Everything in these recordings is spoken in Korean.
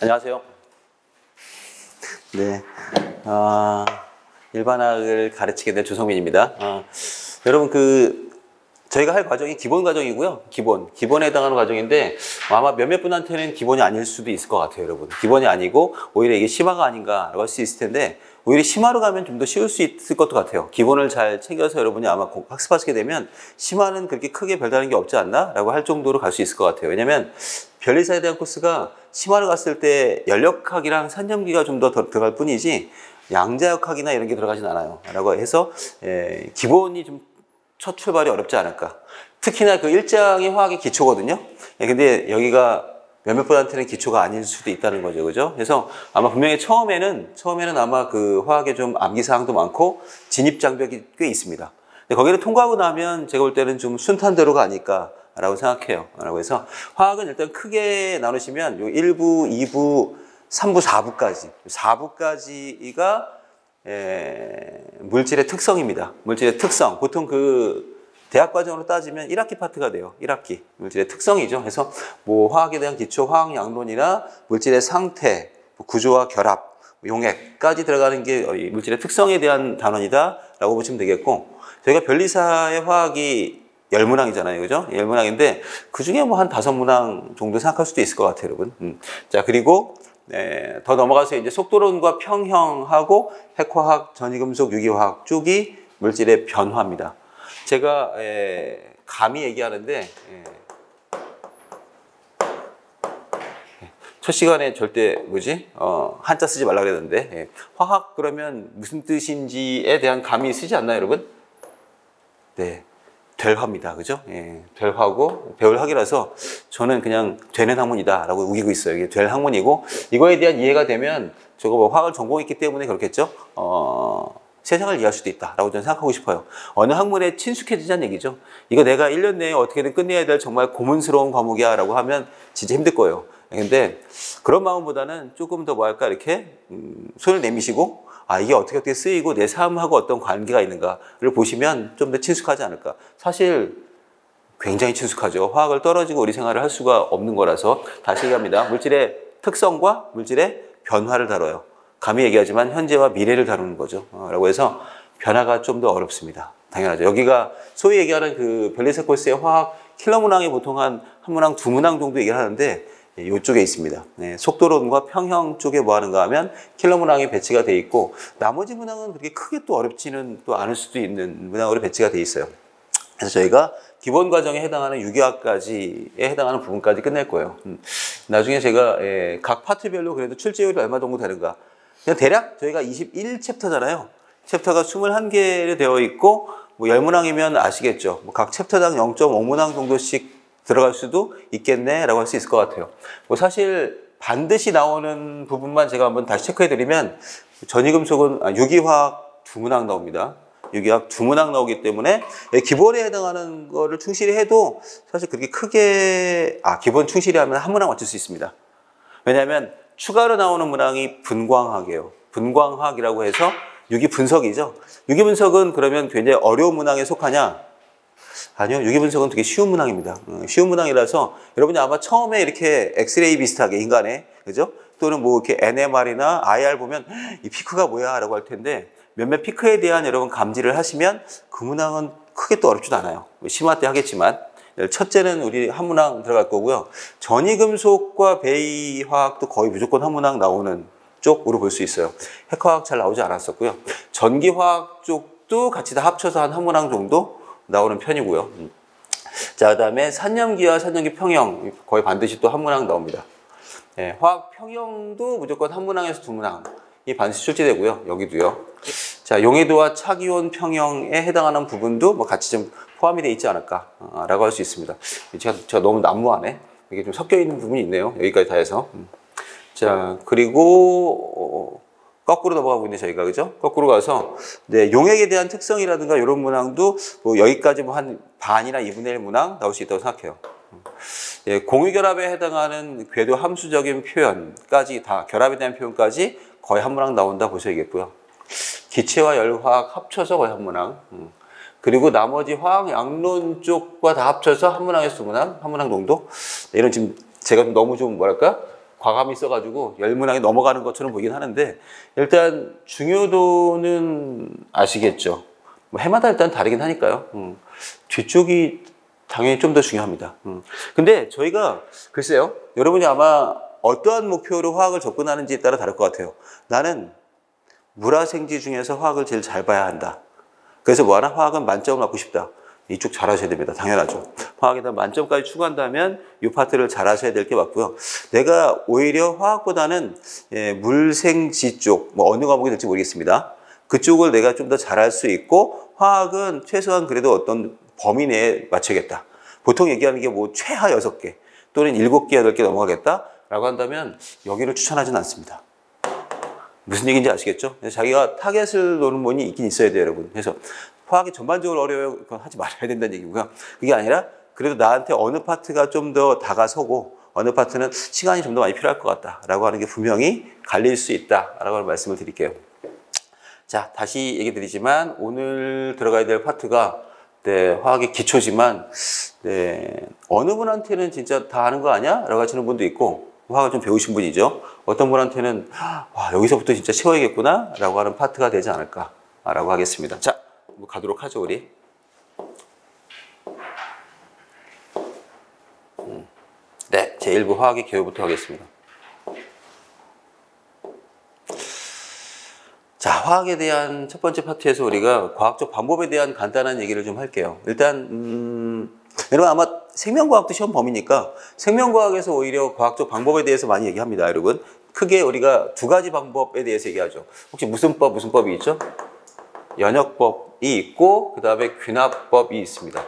안녕하세요. 네, 일반학을 가르치게 된 조성민입니다. 여러분 저희가 할 과정이 기본 과정이고요. 기본에 해당하는 과정인데 아마 몇몇 분한테는 기본이 아닐 수도 있을 것 같아요, 여러분. 기본이 아니고 오히려 이게 심화가 아닌가라고 할 수 있을 텐데 오히려 심화로 가면 좀 더 쉬울 수 있을 것도 같아요. 기본을 잘 챙겨서 여러분이 아마 학습하시게 되면 심화는 그렇게 크게 별다른 게 없지 않나? 라고 할 정도로 갈 수 있을 것 같아요. 왜냐면 변리사에 대한 코스가 심화를 갔을 때 연력학이랑 산념기가 좀 더 들어갈 뿐이지 양자역학이나 이런 게 들어가진 않아요. 라고 해서 기본이 좀 첫 출발이 어렵지 않을까. 특히나 그 1장이 화학의 기초거든요. 근데 여기가 몇몇 분한테는 기초가 아닐 수도 있다는 거죠. 그죠? 그래서 아마 분명히 처음에는 아마 그 화학에 좀 암기사항도 많고 진입장벽이 꽤 있습니다. 근데 거기를 통과하고 나면 제가 볼 때는 좀 순탄대로가 아닐까라고 생각해요. 라고 해서 화학은 일단 크게 나누시면 요 1부, 2부, 3부, 4부까지. 4부까지가 물질의 특성입니다. 물질의 특성. 보통 그 대학 과정으로 따지면 1학기 파트가 돼요. 1학기. 물질의 특성이죠. 그래서 뭐 화학에 대한 기초 화학 양론이나 물질의 상태, 구조와 결합, 용액까지 들어가는 게 물질의 특성에 대한 단원이다라고 보시면 되겠고, 저희가 변리사의 화학이 10문항이잖아요. 그죠? 10문항인데 그 중에 뭐 한 5문항 정도 생각할 수도 있을 것 같아요, 여러분. 자, 그리고 더 넘어가서 이제 속도론과 평형하고 핵화학, 전이금속, 유기화학 쪽이 물질의 변화입니다. 제가 감히 얘기하는데 첫 시간에 절대 한자 쓰지 말라 그랬는데 화학 그러면 무슨 뜻인지에 대한 감이 쓰지 않나요, 여러분? 네. 될 화입니다. 그죠? 될 화고 배울 학이라서 저는 그냥 되는 학문이다 라고 우기고 있어요. 이게 될 학문이고 이거에 대한 이해가 되면 저거 뭐 화학을 전공했기 때문에 그렇겠죠? 세상을 이해할 수도 있다 라고 저는 생각하고 싶어요. 어느 학문에 친숙해지자는 얘기죠. 이거 내가 1년 내에 어떻게든 끝내야 될 정말 고문스러운 과목이야 라고 하면 진짜 힘들 거예요. 근데 그런 마음보다는 조금 더 이렇게 손을 내미시고 이게 어떻게 쓰이고 내 삶하고 어떤 관계가 있는가를 보시면 좀 더 친숙하지 않을까. 사실 굉장히 친숙하죠. 화학을 떨어지고 우리 생활을 할 수가 없는 거라서 다시 얘기합니다. 물질의 특성과 물질의 변화를 다뤄요. 감히 얘기하지만 현재와 미래를 다루는 거죠. 라고 해서 변화가 좀 더 어렵습니다. 당연하죠. 여기가 소위 얘기하는 그 변리사 코스의 화학 킬러 문항이 보통 한 문항, 2문항 정도 얘기를 하는데 이쪽에 있습니다. 속도론과 평형 쪽에 뭐 하는가 하면 킬러 문항에 배치가 돼 있고 나머지 문항은 그렇게 크게 또 어렵지는 또 않을 수도 있는 문항으로 배치가 돼 있어요. 그래서 저희가 기본 과정에 해당하는 유기학까지에 해당하는 부분까지 끝낼 거예요. 나중에 제가 각 파트별로 그래도 출제율이 얼마 정도 되는가. 그냥 대략 저희가 21챕터잖아요. 챕터가 21개로 되어 있고 뭐 10문항이면 아시겠죠. 각 챕터당 0.5문항 정도씩 들어갈 수도 있겠네 라고 할 수 있을 것 같아요. 뭐 사실 반드시 나오는 부분만 제가 한번 다시 체크해 드리면 전이금속은 유기화학 2문항 나옵니다. 유기화학 2문항 나오기 때문에 기본에 해당하는 거를 충실히 해도 사실 그렇게 크게 기본 충실히 하면 1문항 맞출 수 있습니다. 왜냐하면 추가로 나오는 문항이 분광학이에요. 분광학이라고 해서 유기분석이죠. 유기분석은 그러면 굉장히 어려운 문항에 속하냐? 아니요. 유기분석은 되게 쉬운 문항입니다. 쉬운 문항이라서 여러분이 아마 처음에 이렇게 엑스레이 비슷하게 인간의 그죠? 또는 뭐 이렇게 NMR이나 IR 보면 이 피크가 뭐야? 라고 할 텐데 몇몇 피크에 대한 여러분 감지를 하시면 그 문항은 크게 또 어렵지도 않아요. 심화 때 하겠지만 첫째는 우리 한 문항 들어갈 거고요. 전이금속과 베이화학도 거의 무조건 한 문항 나오는 쪽으로 볼 수 있어요. 핵화학 잘 나오지 않았었고요. 전기화학 쪽도 같이 다 합쳐서 한 문항 정도 나오는 편이고요. 자, 그다음에 산염기와 산염기 평형 거의 반드시 또 한 문항 나옵니다. 화학 평형도 무조건 한 문항에서 2문항이 반드시 출제되고요. 여기도요. 자, 용해도와 차기온 평형에 해당하는 부분도 뭐 같이 좀 포함이 되어 있지 않을까라고 할 수 있습니다. 제가 너무 난무하네. 이게 좀 섞여 있는 부분이 있네요. 여기까지 다 해서. 자, 그리고 거꾸로 넘어가고 있네 저희가. 그죠? 거꾸로 가서 용액에 대한 특성이라든가 이런 문항도 뭐 여기까지 뭐 한 반이나 2분의 1 문항 나올 수 있다고 생각해요. 공유결합에 해당하는 궤도 함수적인 표현까지 다 결합에 대한 표현까지 거의 한 문항 나온다 보셔야겠고요. 기체와 열화학 합쳐서 거의 한 문항. 그리고 나머지 화학 양론 쪽과 다 합쳐서 한 문항에서 2문항, 한 문항 정도. 이런 지금 제가 너무 좀 뭐랄까 과감히 써가지고 열문항에 넘어가는 것처럼 보이긴 하는데 일단 중요도는 아시겠죠. 뭐 해마다 일단 다르긴 하니까요. 뒤쪽이 당연히 좀 더 중요합니다. 근데 저희가 글쎄요. 여러분이 아마 어떠한 목표로 화학을 접근하는지에 따라 다를 것 같아요. 나는 물화생지 중에서 화학을 제일 잘 봐야 한다. 그래서 뭐하나? 화학은 만점을 받고 싶다. 이쪽 잘 하셔야 됩니다. 당연하죠. 화학에다 만점까지 추구한다면 이 파트를 잘 하셔야 될 게 맞고요. 내가 오히려 화학보다는 물생지 쪽, 뭐 어느 과목이 될지 모르겠습니다. 그쪽을 내가 좀 더 잘할 수 있고 화학은 최소한 그래도 어떤 범위 내에 맞춰야겠다. 보통 얘기하는 게 뭐 최하 6개 또는 7개, 8개 넘어가겠다 라고 한다면 여기를 추천하지는 않습니다. 무슨 얘기인지 아시겠죠? 자기가 타겟을 놓는 부분이 있긴 있어야 돼요, 여러분. 그래서 화학이 전반적으로 어려워요. 그건 하지 말아야 된다는 얘기고요. 그게 아니라 그래도 나한테 어느 파트가 좀 더 다가서고 어느 파트는 시간이 좀 더 많이 필요할 것 같다라고 하는 게 분명히 갈릴 수 있다라고 하는 말씀을 드릴게요. 자, 다시 얘기 드리지만 오늘 들어가야 될 파트가 화학의 기초지만 어느 분한테는 진짜 다 아는 거 아니야? 라고 하시는 분도 있고 화학을 좀 배우신 분이죠. 어떤 분한테는 와, 여기서부터 진짜 채워야겠구나 라고 하는 파트가 되지 않을까 라고 하겠습니다. 자, 가도록 하죠, 우리. 네, 제1부 화학의 개요부터 하겠습니다. 자, 화학에 대한 첫 번째 파트에서 우리가 과학적 방법에 대한 간단한 얘기를 좀 할게요. 일단 여러분 아마 생명과학도 시험 범위니까 생명과학에서 오히려 과학적 방법에 대해서 많이 얘기합니다, 여러분. 크게 우리가 두 가지 방법에 대해서 얘기하죠. 혹시 무슨 법이 있죠? 연역법이 있고 그 다음에 귀납법이 있습니다.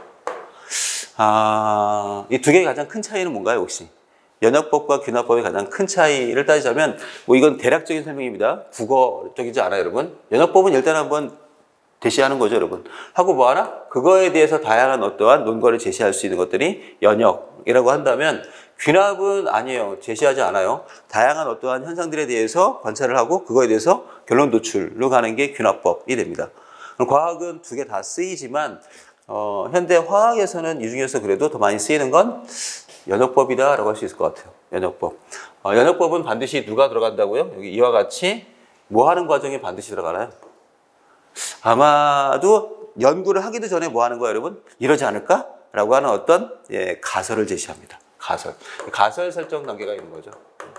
이 두 개의 가장 큰 차이는 뭔가요, 혹시? 연역법과 귀납법의 가장 큰 차이를 따지자면 뭐 이건 대략적인 설명입니다. 국어적이지 않아요, 여러분. 연역법은 일단 한번 제시하는 거죠, 여러분. 하고 뭐 하나? 그거에 대해서 다양한 어떠한 논거를 제시할 수 있는 것들이 연역이라고 한다면 귀납은 아니에요. 제시하지 않아요. 다양한 어떠한 현상들에 대해서 관찰을 하고 그거에 대해서 결론 도출로 가는 게 귀납법이 됩니다. 그럼 과학은 두 개 다 쓰이지만 현대 화학에서는 이 중에서 그래도 더 많이 쓰이는 건 연역법이다라고 할 수 있을 것 같아요. 연역법. 연역법은 반드시 누가 들어간다고요? 여기 이와 같이 뭐 하는 과정에 반드시 들어가나요? 아마도 연구를 하기도 전에 뭐 하는 거예요, 여러분? 이러지 않을까? 라고 하는 어떤 가설을 제시합니다. 가설 설정 단계가 있는 거죠.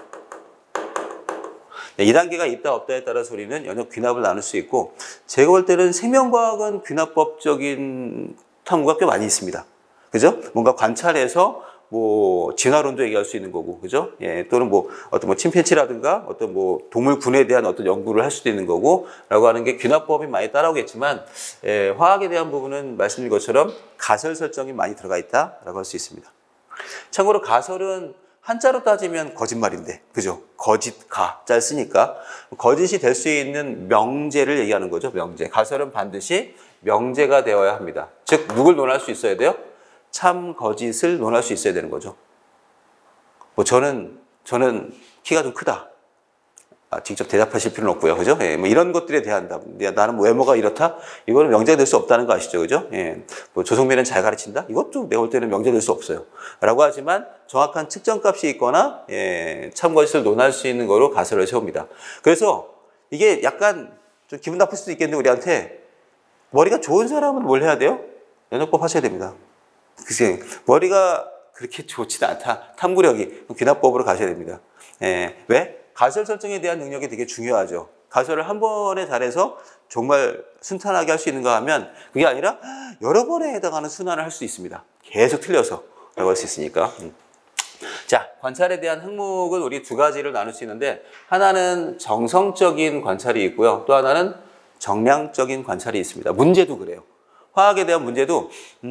이 단계가 있다 없다에 따라서 우리는 연역 귀납을 나눌 수 있고 제가 볼 때는 생명과학은 귀납법적인 탐구가 꽤 많이 있습니다. 그죠? 뭔가 관찰해서 뭐 진화론도 얘기할 수 있는 거고, 그죠? 또는 뭐 어떤 뭐 침팬지라든가 어떤 뭐 동물군에 대한 어떤 연구를 할 수도 있는 거고라고 하는 게 귀납법이 많이 따라오겠지만 화학에 대한 부분은 말씀드린 것처럼 가설 설정이 많이 들어가 있다라고 할 수 있습니다. 참고로 가설은 한자로 따지면 거짓말인데, 그죠? 거짓가 짤 쓰니까 거짓이 될 수 있는 명제를 얘기하는 거죠. 명제. 가설은 반드시 명제가 되어야 합니다. 즉 누굴 논할 수 있어야 돼요? 참 거짓을 논할 수 있어야 되는 거죠. 뭐 저는 키가 좀 크다. 직접 대답하실 필요는 없고요, 그죠? 뭐 이런 것들에 대한 답. 나는 뭐 외모가 이렇다. 이거는 명제될 수 없다는 거 아시죠, 그죠? 뭐 조성민은 잘 가르친다. 이것도 내가 볼 때는 명제될 수 없어요. 라고 하지만 정확한 측정값이 있거나 참 거짓을 논할 수 있는 거로 가설을 세웁니다. 그래서 이게 약간 좀 기분 나쁠 수도 있겠는데 우리한테 머리가 좋은 사람은 뭘 해야 돼요? 연역법 하셔야 됩니다. 글쎄, 머리가 그렇게 좋지도 않다. 탐구력이. 귀납법으로 가셔야 됩니다. 왜? 가설 설정에 대한 능력이 되게 중요하죠. 가설을 한 번에 잘해서 정말 순탄하게 할 수 있는가 하면 그게 아니라 여러 번에 해당하는 순환을 할 수 있습니다. 계속 틀려서 라고 할 수 있으니까. 자, 관찰에 대한 항목은 우리 두 가지를 나눌 수 있는데 하나는 정성적인 관찰이 있고요. 또 하나는 정량적인 관찰이 있습니다. 문제도 그래요. 화학에 대한 문제도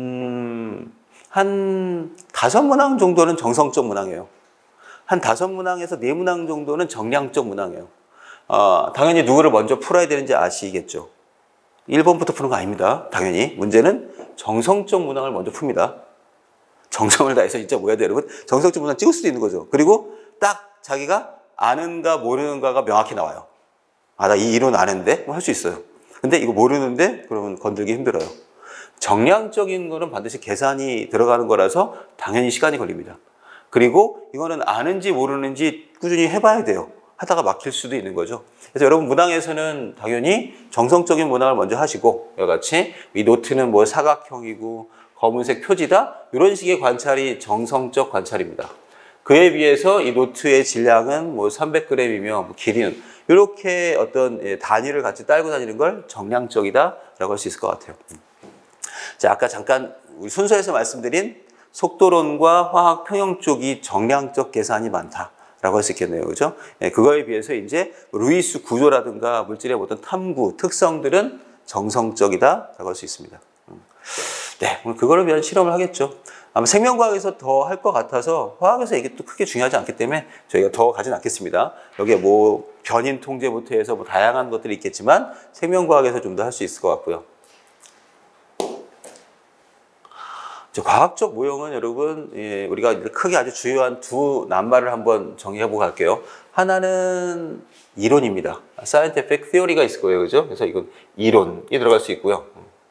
한 5문항 정도는 정성적 문항이에요. 한 5문항에서 4문항 정도는 정량적 문항이에요. 당연히 누구를 먼저 풀어야 되는지 아시겠죠? 1번부터 푸는 거 아닙니다. 당연히. 문제는 정성적 문항을 먼저 풉니다. 정성을 다해서 진짜 뭐야 돼, 여러분? 정성적 문항 찍을 수도 있는 거죠. 그리고 딱 자기가 아는가 모르는가가 명확히 나와요. 나 이 이론 아는데? 할 수 있어요. 근데 이거 모르는데? 그러면 건들기 힘들어요. 정량적인 거는 반드시 계산이 들어가는 거라서 당연히 시간이 걸립니다. 그리고 이거는 아는지 모르는지 꾸준히 해봐야 돼요. 하다가 막힐 수도 있는 거죠. 그래서 여러분 문항에서는 당연히 정성적인 문항을 먼저 하시고 이와 같이 이 노트는 뭐 사각형이고 검은색 표지다 이런 식의 관찰이 정성적 관찰입니다. 그에 비해서 이 노트의 질량은 뭐 300g이며 뭐 길이는 이렇게 어떤 단위를 같이 딸고 다니는 걸 정량적이다라고 할 수 있을 것 같아요. 자, 아까 잠깐 우리 순서에서 말씀드린 속도론과 화학 평형 쪽이 정량적 계산이 많다라고 할 수 있겠네요, 그죠? 그거에 비해서 이제 루이스 구조라든가 물질의 어떤 탐구 특성들은 정성적이다라고 할 수 있습니다. 네, 오늘 그거를 위한 실험을 하겠죠. 아마 생명과학에서 더 할 것 같아서 화학에서 이게 또 크게 중요하지 않기 때문에 저희가 더 가진 않겠습니다. 여기에 뭐 변인 통제부터 해서 뭐 다양한 것들이 있겠지만 생명과학에서 좀 더 할 수 있을 것 같고요. 과학적 모형은 여러분 우리가 크게 아주 주요한 두 낱말을 한번 정의해보고 갈게요. 하나는 이론입니다. scientific theory가 있을 거예요, 그죠? 그래서 이건 이론이 들어갈 수 있고요.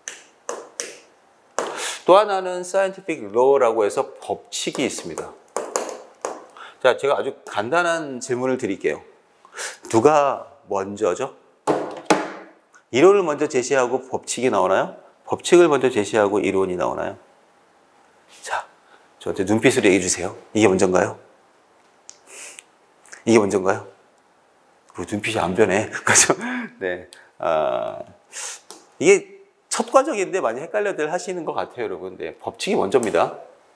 또 하나는 scientific law라고 해서 법칙이 있습니다. 자, 제가 아주 간단한 질문을 드릴게요. 누가 먼저죠? 이론을 먼저 제시하고 법칙이 나오나요? 법칙을 먼저 제시하고 이론이 나오나요? 자, 저한테 눈빛으로 얘기해 주세요. 이게 먼저인가요? 이게 먼저인가요? 눈빛이 안 변해. 그죠? 네. 이게 첫 과정인데 많이 헷갈려들 하시는 것 같아요, 여러분. 네, 법칙이 먼저입니다.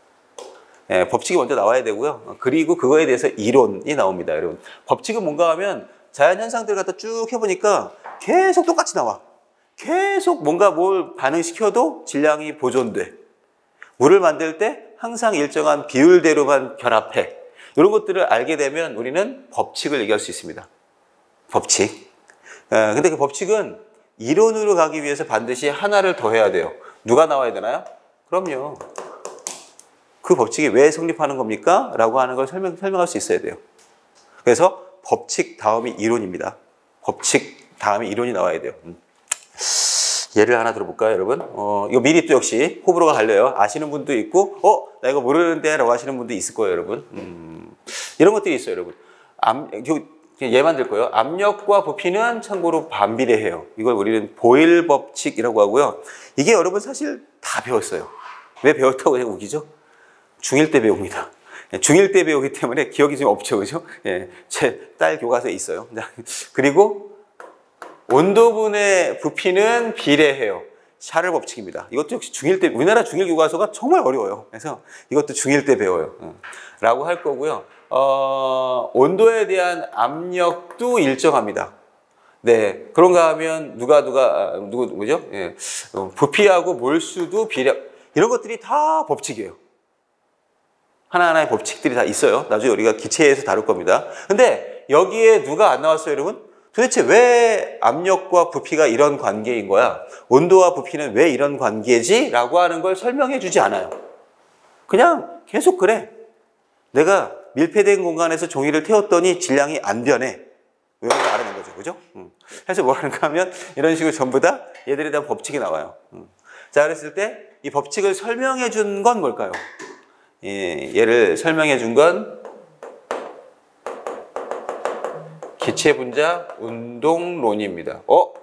네, 법칙이 먼저 나와야 되고요. 그리고 그거에 대해서 이론이 나옵니다, 여러분. 법칙은 뭔가 하면 자연 현상들 갖다 쭉 해보니까 계속 똑같이 나와. 계속 뭔가 뭘 반응시켜도 질량이 보존돼. 물을 만들 때 항상 일정한 비율대로만 결합해. 이런 것들을 알게 되면 우리는 법칙을 얘기할 수 있습니다. 법칙. 근데 그 법칙은 이론으로 가기 위해서 반드시 하나를 더 해야 돼요. 누가 나와야 되나요? 그럼요. 그 법칙이 왜 성립하는 겁니까? 라고 하는 걸 설명할 수 있어야 돼요. 그래서 법칙 다음이 이론입니다. 법칙 다음에 이론이 나와야 돼요. 예를 하나 들어볼까요, 여러분? 이거 미리 또 역시 호불호가 갈려요. 아시는 분도 있고, 나 이거 모르는데 라고 하시는 분도 있을 거예요, 여러분. 이런 것들이 있어요, 여러분. 예만 들 거예요. 압력과 부피는 참고로 반비례해요. 이걸 우리는 보일 법칙이라고 하고요. 이게 여러분 사실 다 배웠어요. 왜 배웠다고 그냥 우기죠? 중1 때 배웁니다. 중1 때 배우기 때문에 기억이 좀 없죠, 그죠? 예, 제 딸 교과서에 있어요. 그리고 온도분의 부피는 비례해요. 샤를 법칙입니다. 이것도 역시 중1 때, 우리나라 중1 교과서가 정말 어려워요. 그래서 이것도 중1 때 배워요. 라고 할 거고요. 온도에 대한 압력도 일정합니다. 네. 그런가 하면 누구죠? 예. 부피하고 몰수도 비례, 이런 것들이 다 법칙이에요. 하나하나의 법칙들이 다 있어요. 나중에 우리가 기체에서 다룰 겁니다. 근데 여기에 누가 안 나왔어요, 여러분? 도대체 왜 압력과 부피가 이런 관계인 거야? 온도와 부피는 왜 이런 관계지? 라고 하는 걸 설명해 주지 않아요. 그냥 계속 그래. 내가 밀폐된 공간에서 종이를 태웠더니 질량이 안 변해. 왜 그런가 알아낸 거죠. 그죠? 그래서 뭐 하는가 하면 이런 식으로 전부 다 얘들에 대한 법칙이 나와요. 자, 그랬을 때 이 법칙을 설명해 준 건 뭘까요? 얘를 설명해 준 건 기체 분자 운동론입니다.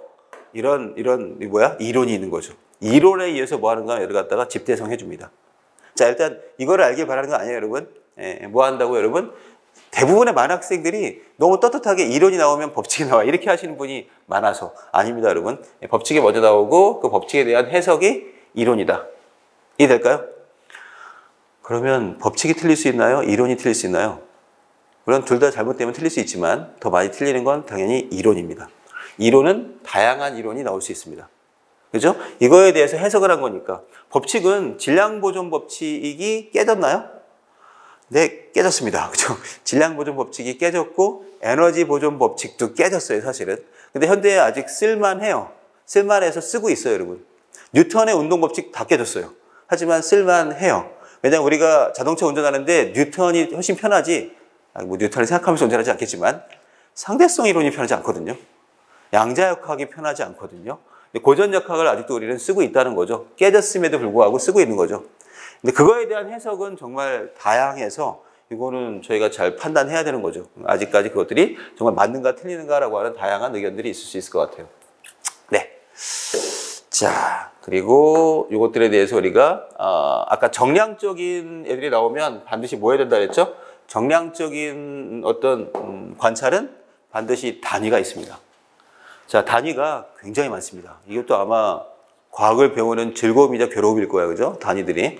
이론이 있는 거죠. 이론에 의해서 뭐 하는가 얘를 갖다가 집대성해 줍니다. 자, 일단 이거를 알길 바라는 건 아니에요, 여러분. 뭐 한다고 여러분? 대부분의 많은 학생들이 너무 떳떳하게 이론이 나오면 법칙이 나와 이렇게 하시는 분이 많아서 아닙니다, 여러분. 법칙이 먼저 나오고 그 법칙에 대한 해석이 이론이다. 이해될까요? 그러면 법칙이 틀릴 수 있나요? 이론이 틀릴 수 있나요? 물론 둘 다 잘못되면 틀릴 수 있지만 더 많이 틀리는 건 당연히 이론입니다. 이론은 다양한 이론이 나올 수 있습니다. 그죠? 이거에 대해서 해석을 한 거니까. 법칙은 질량보존 법칙이 깨졌나요? 네, 깨졌습니다. 그죠? 질량보존 법칙이 깨졌고 에너지 보존 법칙도 깨졌어요, 사실은. 근데 현대에 아직 쓸만해요. 쓸만해서 쓰고 있어요, 여러분. 뉴턴의 운동 법칙 다 깨졌어요. 하지만 쓸만해요. 왜냐면 우리가 자동차 운전하는데 뉴턴이 훨씬 편하지, 뭐 뉴턴을 생각하면서 운전하지 않겠지만 상대성 이론이 편하지 않거든요. 양자역학이 편하지 않거든요. 고전역학을 아직도 우리는 쓰고 있다는 거죠. 깨졌음에도 불구하고 쓰고 있는 거죠. 근데 그거에 대한 해석은 정말 다양해서 이거는 저희가 잘 판단해야 되는 거죠. 아직까지 그것들이 정말 맞는가 틀리는가라고 하는 다양한 의견들이 있을 수 있을 것 같아요. 네. 자, 그리고 이것들에 대해서 우리가 아까 정량적인 애들이 나오면 반드시 뭐 해야 된다 그랬죠? 정량적인 어떤 관찰은 반드시 단위가 있습니다. 자, 단위가 굉장히 많습니다. 이것도 아마 과학을 배우는 즐거움이자 괴로움일 거예요. 그죠? 단위들이.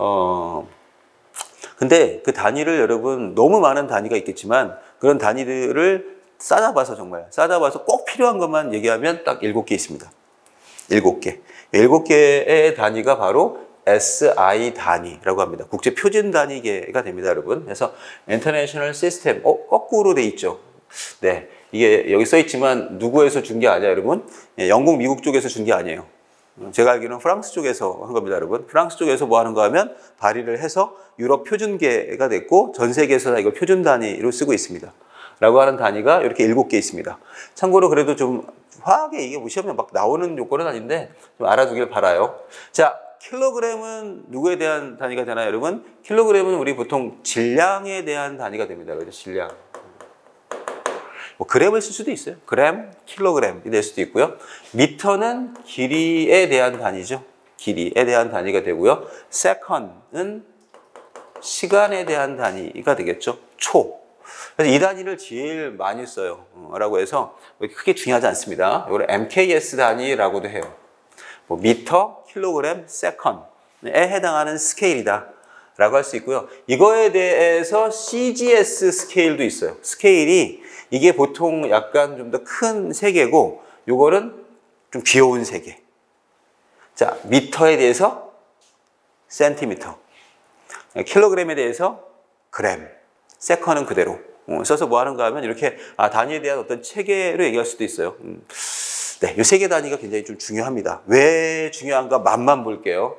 근데 그 단위를 여러분 너무 많은 단위가 있겠지만 그런 단위들을 싸잡아서 정말 싸잡아서 꼭 필요한 것만 얘기하면 딱 7개 있습니다. 7개. 7개의 단위가 바로 SI 단위라고 합니다. 국제 표준 단위계가 됩니다, 여러분. 그래서 International System. 거꾸로 돼 있죠. 네. 이게 여기 써 있지만 누구에서 준 게 아니야, 여러분. 영국, 미국 쪽에서 준 게 아니에요. 제가 알기로는 프랑스 쪽에서 한 겁니다, 여러분. 프랑스 쪽에서 뭐 하는가 하면 발의를 해서 유럽 표준계가 됐고 전 세계에서 다 이걸 표준 단위로 쓰고 있습니다. 라고 하는 단위가 이렇게 7개 있습니다. 참고로 그래도 좀 화학에 이게 뭐 시험에 막 나오는 요건은 아닌데 좀 알아두길 바라요. 자, 킬로그램은 누구에 대한 단위가 되나요, 여러분? 킬로그램은 우리 보통 질량에 대한 단위가 됩니다. 그래서 질량. 뭐 그램을 쓸 수도 있어요. 그램, 킬로그램이 될 수도 있고요. 미터는 길이에 대한 단위죠. 길이에 대한 단위가 되고요. 세컨은 시간에 대한 단위가 되겠죠. 초. 그래서 이 단위를 제일 많이 써요. 라고 해서 크게 중요하지 않습니다. 이걸 MKS 단위라고도 해요. 뭐 미터, 킬로그램, 세컨에 해당하는 스케일이다. 라고 할 수 있고요. 이거에 대해서 CGS 스케일도 있어요. 스케일이 이게 보통 약간 좀 더 큰 세계고 요거는 좀 귀여운 세계. 자, 미터에 대해서 센티미터. 킬로그램에 대해서 그램. 세컨은 그대로. 써서 뭐 하는가 하면 이렇게 단위에 대한 어떤 체계로 얘기할 수도 있어요. 네, 이 세계 단위가 굉장히 좀 중요합니다. 왜 중요한가 맛만 볼게요.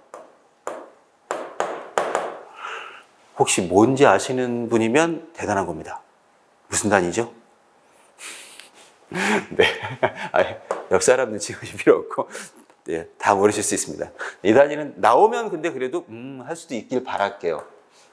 혹시 뭔지 아시는 분이면 대단한 겁니다. 무슨 단위죠? 네. 옆 사람 눈치 보실 필요 없고, 네, 다 모르실 수 있습니다. 이 단위는 나오면 근데 그래도, 할 수도 있길 바랄게요.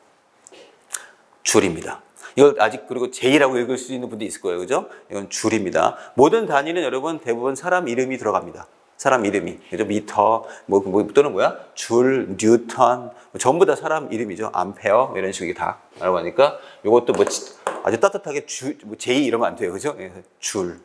줄입니다. 이걸 아직 그리고 J라고 읽을 수 있는 분도 있을 거예요. 그죠? 이건 줄입니다. 모든 단위는 여러분 대부분 사람 이름이 들어갑니다. 사람 이름이. 그죠? 미터, 또는 뭐야? 줄, 뉴턴, 전부 다 사람 이름이죠. 암페어, 이런 식으로 다. 라고 하니까 이것도 뭐 아주 따뜻하게 J 이러면 안 돼요. 그죠? 줄.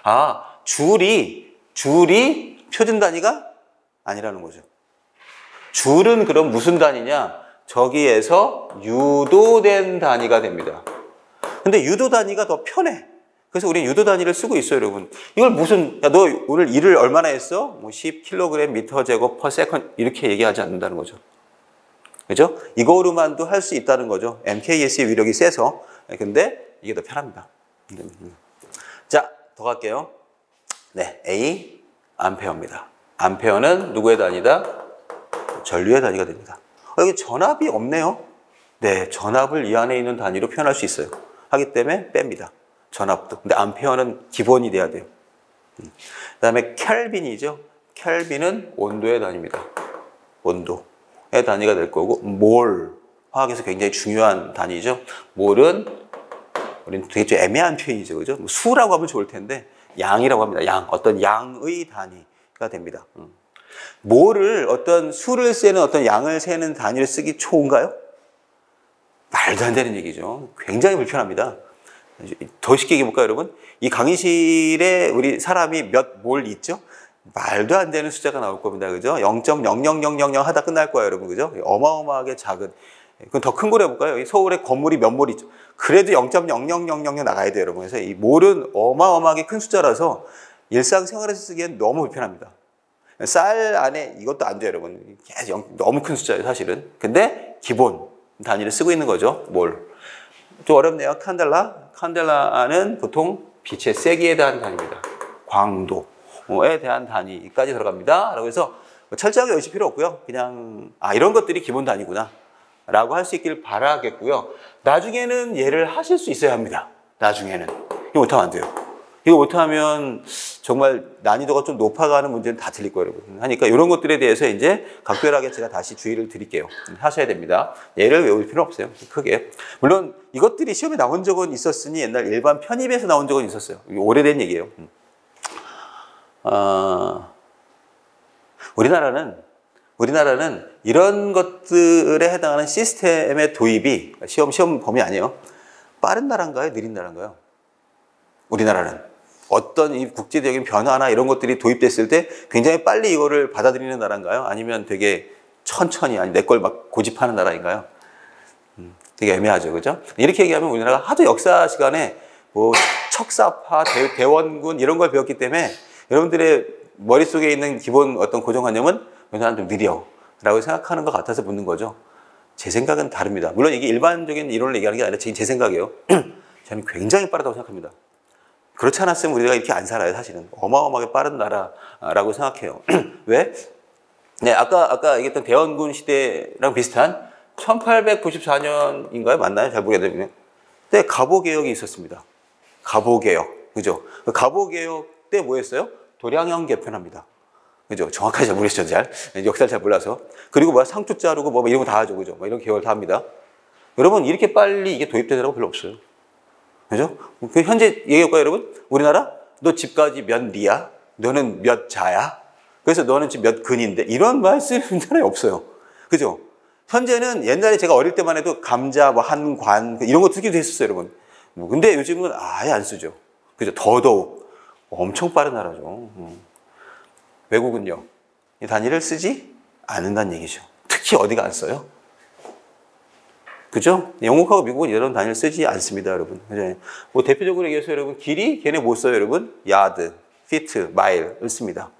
줄이 표준 단위가 아니라는 거죠. 줄은 그럼 무슨 단위냐? 저기에서 유도된 단위가 됩니다. 근데 유도 단위가 더 편해. 그래서 우리는 유도 단위를 쓰고 있어요, 여러분. 이걸 무슨, 야, 너 오늘 일을 얼마나 했어? 뭐 10kg 미터 제곱 per second 이렇게 얘기하지 않는다는 거죠. 그죠? 이거로만도 할 수 있다는 거죠. MKS의 위력이 세서. 근데 이게 더 편합니다. 자, 더 갈게요. 네, A, 암페어입니다. 암페어는 누구의 단위다? 전류의 단위가 됩니다. 여기 전압이 없네요. 네, 전압을 이 안에 있는 단위로 표현할 수 있어요. 하기 때문에 뺍니다. 전압도. 근데 암페어는 기본이 돼야 돼요. 그 다음에 켈빈이죠. 켈빈은 온도의 단위입니다. 온도의 단위가 될 거고, 몰. 화학에서 굉장히 중요한 단위죠. 몰은 우리는 되게 좀 애매한 표현이죠. 그죠? 수라고 하면 좋을 텐데, 양이라고 합니다. 양. 어떤 양의 단위가 됩니다. 몰을 어떤 수를 세는 어떤 양을 세는 단위를 쓰기 좋은가요? 말도 안 되는 얘기죠. 굉장히 불편합니다. 더 쉽게 얘기해볼까요, 여러분? 이 강의실에 우리 사람이 몇 몰 있죠? 말도 안 되는 숫자가 나올 겁니다. 그죠? 0.00000 하다 끝날 거예요, 여러분. 그죠? 어마어마하게 작은. 그럼 더 큰 걸 해볼까요? 여기 서울에 건물이 몇 몰 있죠? 그래도 0.00000 나가야 돼요, 여러분. 그래서 이 몰은 어마어마하게 큰 숫자라서 일상생활에서 쓰기엔 너무 불편합니다. 쌀 안에 이것도 안 돼요, 여러분. 너무 큰 숫자예요, 사실은. 근데 기본 단위를 쓰고 있는 거죠, 몰. 좀 어렵네요. 칸델라는 보통 빛의 세기에 대한 단위입니다. 광도에 대한 단위까지 들어갑니다. 라고 해서 철저하게 외칠 필요 없고요. 그냥 이런 것들이 기본 단위구나 라고 할 수 있길 바라겠고요. 나중에는 얘를 하실 수 있어야 합니다. 나중에는. 이거 못하면 안 돼요. 이거 못하면 정말 난이도가 좀 높아가는 문제는 다 틀릴 거예요, 여러분. 하니까 이런 것들에 대해서 이제 각별하게 제가 다시 주의를 드릴게요. 하셔야 됩니다. 얘를 외울 필요 없어요. 크게. 물론 이것들이 시험에 나온 적은 있었으니 옛날 일반 편입에서 나온 적은 있었어요. 오래된 얘기예요. 우리나라는 이런 것들에 해당하는 시스템의 도입이 시험 범위 아니에요. 빠른 나라인가요? 느린 나라인가요? 우리나라는. 어떤 이 국제적인 변화나 이런 것들이 도입됐을 때 굉장히 빨리 이거를 받아들이는 나라인가요? 아니면 되게 천천히, 아니 내 걸 막 고집하는 나라인가요? 되게 애매하죠, 그죠? 이렇게 얘기하면 우리나라가 하도 역사 시간에 뭐 척사파, 대원군 이런 걸 배웠기 때문에 여러분들의 머릿속에 있는 기본 어떤 고정관념은 우리나라는 좀 느려 라고 생각하는 것 같아서 묻는 거죠. 제 생각은 다릅니다. 물론 이게 일반적인 이론을 얘기하는 게 아니라 제 생각이에요. 저는 굉장히 빠르다고 생각합니다. 그렇지 않았으면 우리가 이렇게 안 살아요, 사실은. 어마어마하게 빠른 나라라고 생각해요. 왜? 네, 아까 얘기했던 대원군 시대랑 비슷한 1894년인가요? 맞나요? 잘 모르겠는데. 그때 갑오개혁이 있었습니다. 갑오개혁. 그죠? 그 갑오개혁 때 뭐 했어요? 도량형 개편합니다. 그죠? 정확하게 잘 모르겠죠, 잘. 역사를 잘 몰라서. 그리고 뭐 상투 자르고 뭐 이런 거 다 하죠, 그죠? 뭐 이런 개혁을 다 합니다. 여러분, 이렇게 빨리 이게 도입되더라고 별로 없어요. 그죠? 그 현재 얘기할까요, 여러분? 우리나라? 너 집까지 몇 리야? 너는 몇 자야? 그래서 너는 지금 몇 근인데? 이런 말 쓰는 나라에 없어요. 그죠? 현재는 옛날에 제가 어릴 때만 해도 감자, 뭐 한 관, 이런 거 쓰기도 했었어요, 여러분. 근데 요즘은 아예 안 쓰죠. 그죠? 더더욱. 엄청 빠른 나라죠. 외국은요, 이 단위를 쓰지 않는다는 얘기죠. 특히 어디가 안 써요? 그죠? 영국하고 미국은 이런 단위를 쓰지 않습니다, 여러분. 그죠? 뭐 대표적으로 얘기해서 여러분, 길이 걔네 못 써요, 여러분. 야드, 피트, 마일을 씁니다.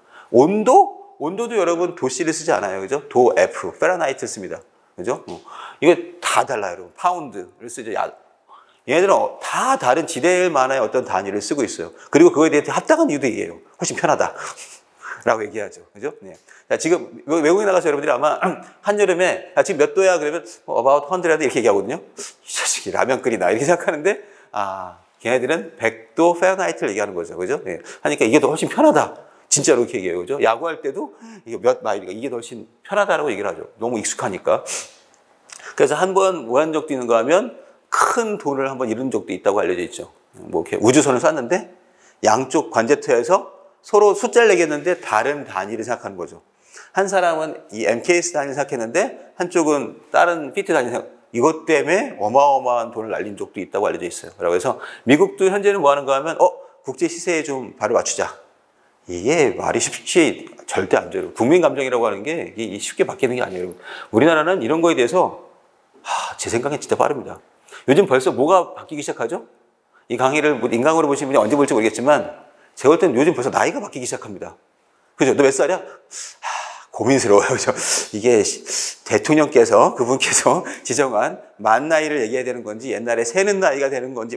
온도도 여러분 도씨를 쓰지 않아요, 그죠? 도 F, 페라나이트 씁니다. 그죠? 이거 다 달라요, 여러분. 파운드를 쓰죠. 얘네들은 다 다른 지대만의 어떤 단위를 쓰고 있어요. 그리고 그거에 대해 합당한 이유도 이게요. 훨씬 편하다. 라고 얘기하죠. 그죠? 네. 자, 지금 외국에 나가서 여러분들이 아마 한여름에 지금 몇 도야? 그러면 about 100 이렇게 얘기하거든요. 이 자식이 라면 끓이나 이렇게 생각하는데 걔네들은 100도 페어나이트를 얘기하는 거죠. 그죠? 네. 하니까 이게 더 훨씬 편하다. 진짜로 이렇게 얘기해요. 그죠? 야구할 때도 이게 몇 마일이니까 이게 더 훨씬 편하다라고 얘기를 하죠. 너무 익숙하니까. 그래서 한번 한 적도 있는가 하면 큰 돈을 한번 잃은 적도 있다고 알려져 있죠. 뭐 이렇게 우주선을 쐈는데 양쪽 관제터에서 서로 숫자를 내겠는데 다른 단위를 생각하는 거죠. 한 사람은 이 MKS 단위를 생각했는데 한쪽은 다른 피트 단위를 생각. 이것 때문에 어마어마한 돈을 날린 적도 있다고 알려져 있어요. 그래서 미국도 현재는 뭐 하는가 하면 국제 시세에 좀 발을 맞추자. 이게 말이 쉽지 절대 안 돼요. 국민 감정이라고 하는 게 쉽게 바뀌는 게 아니에요. 우리나라는 이런 거에 대해서 제 생각엔 진짜 빠릅니다. 요즘 벌써 뭐가 바뀌기 시작하죠? 이 강의를 인강으로 보신 분이 언제 볼지 모르겠지만 제가 볼 때는 요즘 벌써 나이가 바뀌기 시작합니다. 그죠? 너 몇 살이야? 고민스러워요. 그죠? 이게 대통령께서, 그분께서 지정한 만 나이를 얘기해야 되는 건지, 옛날에 세는 나이가 되는 건지,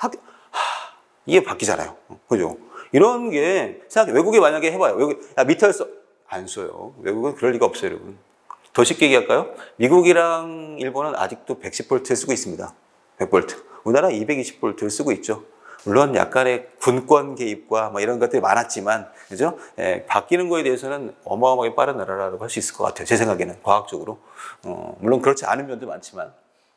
이게 바뀌잖아요. 그죠? 이런 게, 외국에 만약에 해봐요. 외국, 미터를 안 써요. 외국은 그럴 리가 없어요, 여러분. 더 쉽게 얘기할까요? 미국이랑 일본은 아직도 110볼트를 쓰고 있습니다. 100볼트. 우리나라 220볼트를 쓰고 있죠. 물론 약간의 군권 개입과 이런 것들이 많았지만, 그죠? 바뀌는 거에 대해서는 어마어마하게 빠른 나라라고 할 수 있을 것 같아요. 제 생각에는, 과학적으로. 물론 그렇지 않은 면도 많지만.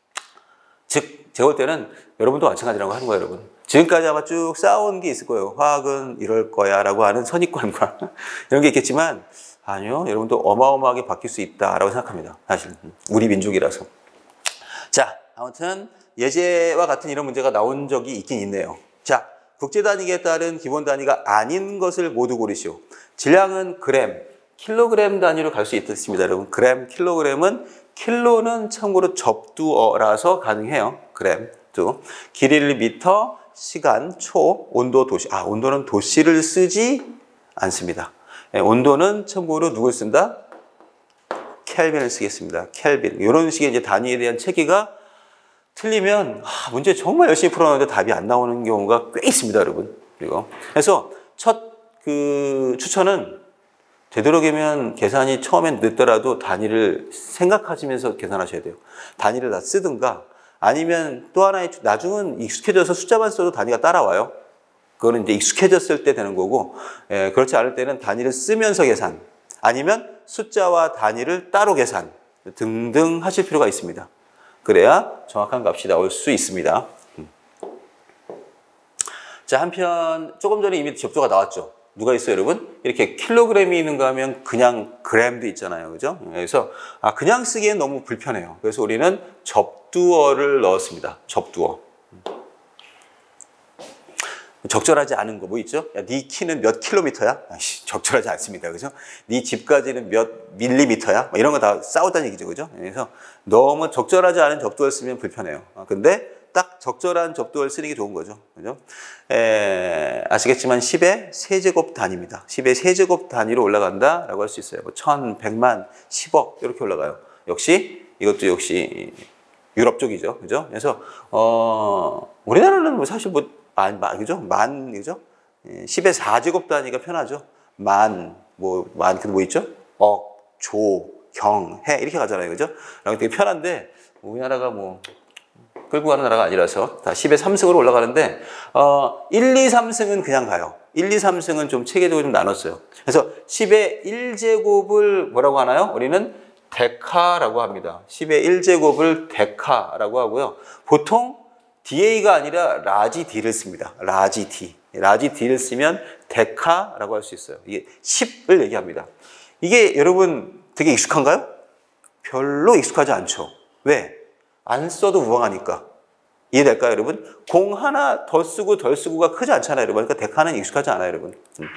즉, 제가 볼 때는 여러분도 마찬가지라고 하는 거예요, 여러분. 지금까지 아마 쭉 쌓아온 게 있을 거예요. 화학은 이럴 거야 라고 하는 선입관과 이런 게 있겠지만, 아니요. 여러분도 어마어마하게 바뀔 수 있다라고 생각합니다. 사실. 우리 민족이라서. 자, 아무튼 예제와 같은 이런 문제가 나온 적이 있긴 있네요. 자, 국제 단위에 따른 기본 단위가 아닌 것을 모두 고르시오. 질량은 그램, 킬로그램 단위로 갈 수 있습니다, 여러분. 그램, 킬로그램은 킬로는 참고로 접두어라서 가능해요. 그램, 또 길이를 미터, 시간, 초, 온도, 도시. 온도는 도시를 쓰지 않습니다. 온도는 참고로 누굴 쓴다? 켈빈을 쓰겠습니다. 켈빈. 이런 식의 이제 단위에 대한 체계가 틀리면 문제 정말 열심히 풀어놨는데 답이 안 나오는 경우가 꽤 있습니다, 여러분. 그래서 첫 추천은 되도록이면 계산이 처음엔 늦더라도 단위를 생각하시면서 계산하셔야 돼요. 단위를 다 쓰든가 아니면 또 하나의 나중은 익숙해져서 숫자만 써도 단위가 따라와요. 그거는 이제 익숙해졌을 때 되는 거고, 그렇지 않을 때는 단위를 쓰면서 계산, 아니면 숫자와 단위를 따로 계산 등등 하실 필요가 있습니다. 그래야 정확한 값이 나올 수 있습니다. 자, 한편 조금 전에 이미 접두가 나왔죠. 누가 있어요, 여러분? 이렇게 킬로그램이 있는가 하면 그냥 그램도 있잖아요. 그죠? 그래서 그냥 쓰기엔 너무 불편해요. 그래서 우리는 접두어를 넣었습니다. 접두어. 적절하지 않은 거 뭐 있죠? 야, 네 키는 몇 킬로미터야? 아이씨, 적절하지 않습니다. 그죠? 네 집까지는 몇 밀리미터야? 뭐 이런 거 다 싸우다는 얘기죠. 그죠? 그래서 너무 적절하지 않은 접두어를 쓰면 불편해요. 근데 딱 적절한 접두어를 쓰는 게 좋은 거죠. 그죠? 아시겠지만 10의 세제곱 단위입니다. 10의 세제곱 단위로 올라간다라고 할 수 있어요. 뭐 1000, 100만, 10억 이렇게 올라가요. 역시 이것도 역시 유럽 쪽이죠. 그죠? 그래서 우리나라는 뭐 사실 뭐 그죠? 그죠? 10의 4제곱 단위가 편하죠. 만, 뭐 있죠? 억, 조, 경, 해, 이렇게 가잖아요. 그죠? 되게 편한데, 우리나라가 뭐, 끌고 가는 나라가 아니라서 다 10의 3승으로 올라가는데, 1, 2, 3승은 그냥 가요. 1, 2, 3승은 좀 체계적으로 좀 나눴어요. 그래서 10의 1제곱을 뭐라고 하나요? 우리는 데카라고 합니다. 10의 1제곱을 데카라고 하고요. 보통 DA가 아니라 라지 D를 씁니다. 라지 D. 라지 D를 쓰면 데카라고 할 수 있어요. 이게 10을 얘기합니다. 이게 여러분 되게 익숙한가요? 별로 익숙하지 않죠. 왜? 안 써도 무방하니까. 이해될까요, 여러분? 공 하나 더 쓰고 덜 쓰고가 크지 않잖아요, 여러분. 그러니까 데카는 익숙하지 않아요, 여러분.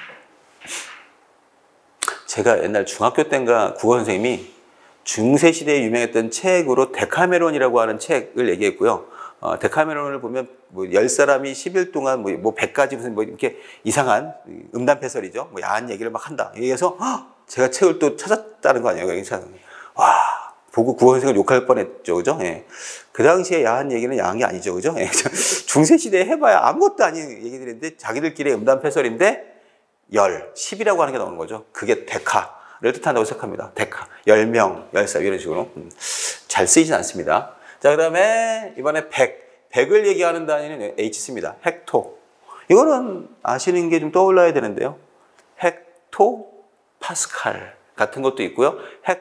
제가 옛날 중학교 때인가 국어 선생님이 중세시대에 유명했던 책으로 데카메론이라고 하는 책을 얘기했고요. 데카메론을 보면 뭐 10사람이 10일 동안 뭐 100가지 무슨 뭐 이렇게 이상한 음담패설이죠. 뭐 야한 얘기를 막 한다. 그래서 제가 책을 또 찾았다는 거 아니에요. 와, 보고 국어 선생을 욕할 뻔했죠. 그죠? 예. 그 당시에 야한 얘기는 야한 게 아니죠. 그죠? 예. 중세시대에 해봐야 아무것도 아닌 얘기들인데 자기들끼리 음담패설인데 10이라고 하는 게 나오는 거죠. 그게 데카를 뜻한다고 생각합니다. 데카. 10명, 10살 이런 식으로. 잘 쓰이진 않습니다. 자, 그 다음에 이번에 100을 얘기하는 단위는 H 씁니다. 헥토. 이거는 아시는 게 좀 떠올라야 되는데요. 헥토 파스칼 같은 것도 있고요.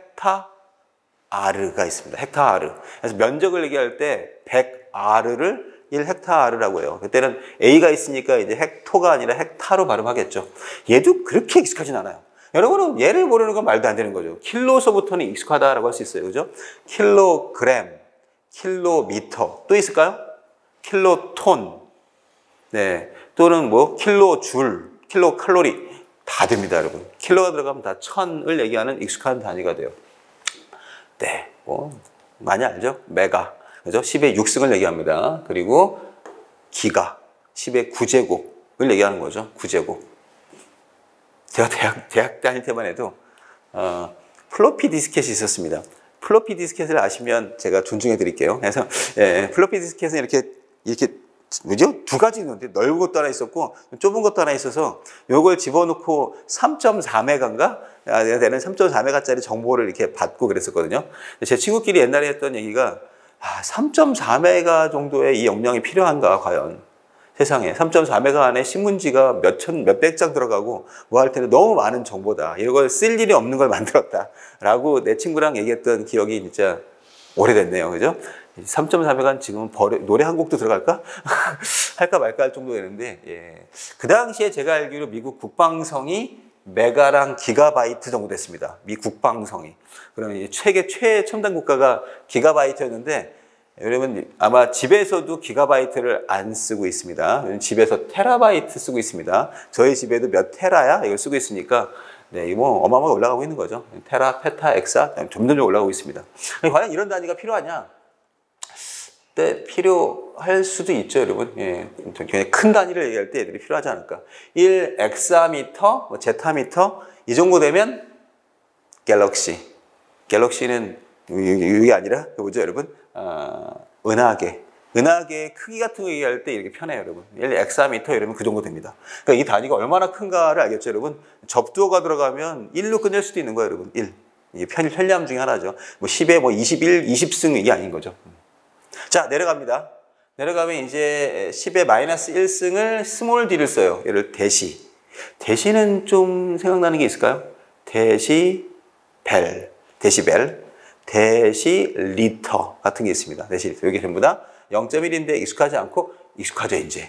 헥타아르가 있습니다. 헥타아르. 그래서 면적을 얘기할 때 100아르를 1헥타아르라고 해요. 그때는 A가 있으니까 이제 헥토가 아니라 헥타로 발음하겠죠. 얘도 그렇게 익숙하진 않아요. 여러분은 얘를 모르는 건 말도 안 되는 거죠. 킬로서부터는 익숙하다라고 할 수 있어요. 그죠? 킬로그램, 킬로미터 또 있을까요? 킬로톤, 네, 또는 뭐 킬로줄, 킬로칼로리 다 됩니다, 여러분. 킬로가 들어가면 다 1000을 얘기하는 익숙한 단위가 돼요. 네, 뭐 많이 알죠? 메가, 그죠? 10의 6승을 얘기합니다. 그리고 기가, 10의 9제곱을 얘기하는 거죠. 9제곱. 제가 대학 다닐 때만 해도 플로피 디스켓이 있었습니다. 플로피 디스켓을 아시면 제가 존중해 드릴게요. 그래서 플로피 디스켓은 이렇게 뭐죠? 두 가지 있는데 넓은 것도 하나 있었고 좁은 것도 하나 있어서 요걸 집어넣고 3.4메가인가 되는 3.4메가짜리 정보를 이렇게 받고 그랬었거든요. 제 친구끼리 옛날에 했던 얘기가 3.4메가 정도의 이 용량이 필요한가 과연. 세상에 3.4메가 안에 신문지가 몇백 장 들어가고 뭐 할 텐데 너무 많은 정보다. 이걸 쓸 일이 없는 걸 만들었다. 라고 내 친구랑 얘기했던 기억이 진짜 오래됐네요. 그죠? 3.4메가는 지금은 노래 한 곡도 들어갈까? 할까 말까 할 정도 되는데, 예. 그 당시에 제가 알기로 미국 국방성이 메가랑 기가바이트 정도 됐습니다. 미 국방성이. 그러면 최첨단 국가가 기가바이트였는데, 여러분 아마 집에서도 기가바이트를 안 쓰고 있습니다. 집에서 테라바이트 쓰고 있습니다. 저희 집에도 몇 테라야 이걸 쓰고 있으니까 네, 이거 뭐 어마어마하게 올라가고 있는 거죠. 테라, 페타, 엑사 점점 올라가고 있습니다. 과연 이런 단위가 필요하냐? 네, 필요할 수도 있죠, 여러분. 예, 굉장히 큰 단위를 얘기할 때 애들이 필요하지 않을까. 1 엑사미터, 뭐 제타미터 이 정도 되면 갤럭시. 갤럭시는 이게 아니라 뭐죠, 여러분? 은하계 크기 같은 거 얘기할 때 이렇게 편해요, 여러분. 1 엑사미터 이러면 그 정도 됩니다. 그러니까 이 단위가 얼마나 큰가를 알겠죠, 여러분? 접두어가 들어가면 1로 끝낼 수도 있는 거예요, 여러분. 1. 이게 편리함 중에 하나죠. 뭐 10에 뭐 21, 20승 이게 아닌 거죠. 자, 내려갑니다. 내려가면 이제 10의 마이너스 1승을 스몰 d를 써요. 얘를 대시. 대시는 좀 생각나는 게 있을까요? 데시벨, 데시리터 같은 게 있습니다. 데시리터. 여기 전부 다 0.1인데 익숙하지 않고 익숙하죠, 이제.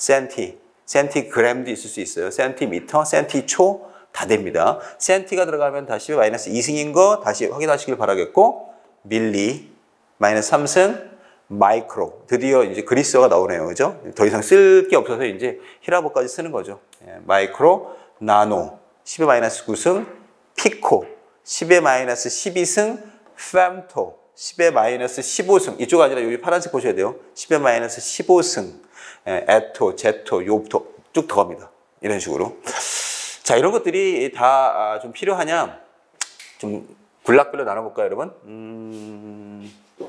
센티그램도 있을 수 있어요. 센티미터, 센티초 다 됩니다. 센티가 들어가면 다시 마이너스 2승인 거 다시 확인하시길 바라겠고, 밀리, 마이너스 3승, 마이크로. 드디어 이제 그리스어가 나오네요. 그죠? 더 이상 쓸 게 없어서 이제 히라보까지 쓰는 거죠. 마이크로, 나노, 10의 마이너스 9승, 피코, 10의 마이너스 12승, fem토, 10의 마이너스 15승. 이쪽 아니라 여기 파란색 보셔야 돼요. 10의 마이너스 15승, 에토, 제토, 요토 쭉 더 갑니다. 이런 식으로. 자, 이런 것들이 다 좀 필요하냐? 좀 군락별로 나눠볼까요, 여러분?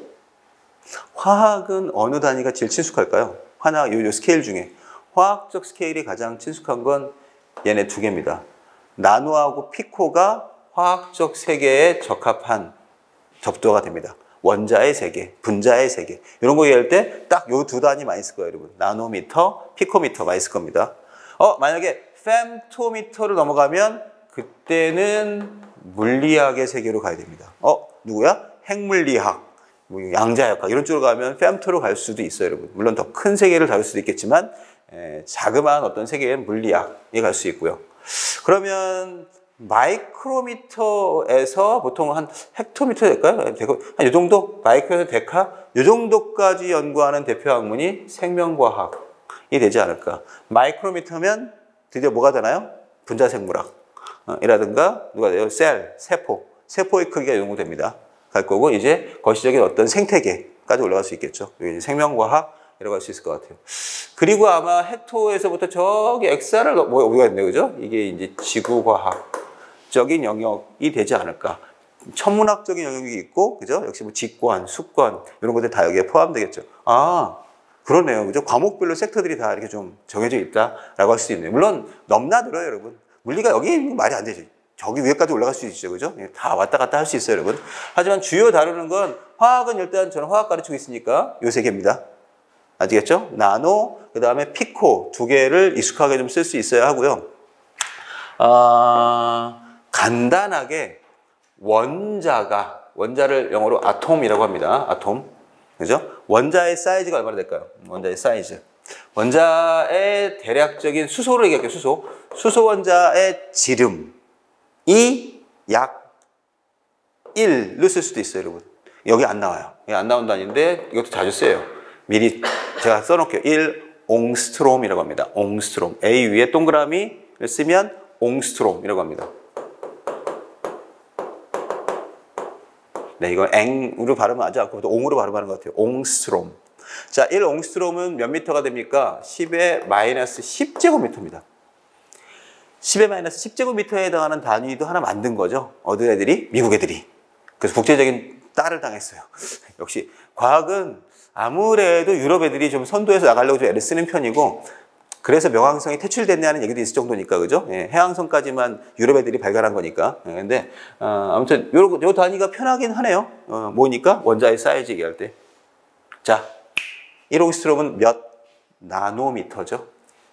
화학은 어느 단위가 제일 친숙할까요? 요 스케일 중에. 화학적 스케일이 가장 친숙한 건 얘네 두 개입니다. 나노하고 피코가 화학적 세계에 적합한 접두가 됩니다. 원자의 세계, 분자의 세계. 이런 거 얘기할 때 딱 요 두 단위 많이 쓸 거예요, 여러분. 나노미터, 피코미터 많이 쓸 겁니다. 만약에 fem토미터를 넘어가면 그때는 물리학의 세계로 가야 됩니다. 누구야? 핵물리학, 양자역학 이런 쪽으로 가면 fem토로 갈 수도 있어요, 여러분. 물론 더 큰 세계를 다룰 수도 있겠지만 자그마한 어떤 세계엔 물리학에 갈 수 있고요. 그러면 마이크로미터에서 보통 한 헥토미터 될까요? 한 이 정도? 마이크로에서 데카? 이 정도까지 연구하는 대표 학문이 생명과학이 되지 않을까. 마이크로미터면 드디어 뭐가 되나요? 분자생물학 이라든가 누가 돼요? 세포의 크기가 연구됩니다. 갈 거고 이제 거시적인 어떤 생태계까지 올라갈 수 있겠죠. 이제 생명과학이라고 할 수 있을 것 같아요. 그리고 아마 헥토에서부터 저기 엑사를 우리가 있네요, 그죠? 이게 이제 지구과학적인 영역이 되지 않을까. 천문학적인 영역이 있고, 그죠? 역시 뭐 직관, 숙관 이런 것들 다 여기에 포함되겠죠. 그러네요, 그죠? 과목별로 섹터들이 다 이렇게 좀 정해져 있다라고 할 수 있네요. 물론 넘나들어요, 여러분. 물리가 여기 말이 안 되죠. 저기 위에까지 올라갈 수 있죠, 그죠? 다 왔다 갔다 할 수 있어요, 여러분. 하지만 주요 다루는 건 화학은 일단 저는 화학 가르치고 있으니까 요 세 개입니다. 아시겠죠? 나노, 그 다음에 피코 두 개를 익숙하게 좀 쓸 수 있어야 하고요. 간단하게 원자를 영어로 아톰이라고 합니다. 아톰. 그죠? 원자의 사이즈가 얼마나 될까요? 원자의 사이즈. 원자의 대략적인 수소를 얘기할게요, 수소. 수소 원자의 지름이 약 1로 쓸 수도 있어요, 여러분. 여기 안 나와요. 여기 안 나온 단위인데 이것도 자주 써요. 미리 제가 써놓을게요. 1옹스트롬이라고 합니다. 옹스트롬. A 위에 동그라미를 쓰면 옹스트롬이라고 합니다. 네, 이거 앵으로 발음하지 않고 옹으로 발음하는 것 같아요. 옹스트롬. 자, 1옹스트롬은 몇 미터가 됩니까? 10의 마이너스 10제곱미터입니다. 10의 마이너스 10제곱미터에 해당하는 단위도 하나 만든 거죠. 어느 애들이? 미국 애들이. 그래서 국제적인 따를 당했어요. 역시 과학은 아무래도 유럽 애들이 좀 선도해서 나가려고 좀 애를 쓰는 편이고, 그래서 명왕성이 퇴출됐냐는 얘기도 있을 정도니까, 그죠? 해왕성까지만 유럽 애들이 발견한 거니까. 근데 아무튼 요 단위가 편하긴 하네요. 뭐니까? 원자의 사이즈 얘기할 때. 자, 1옹스트롬은 몇 나노미터죠?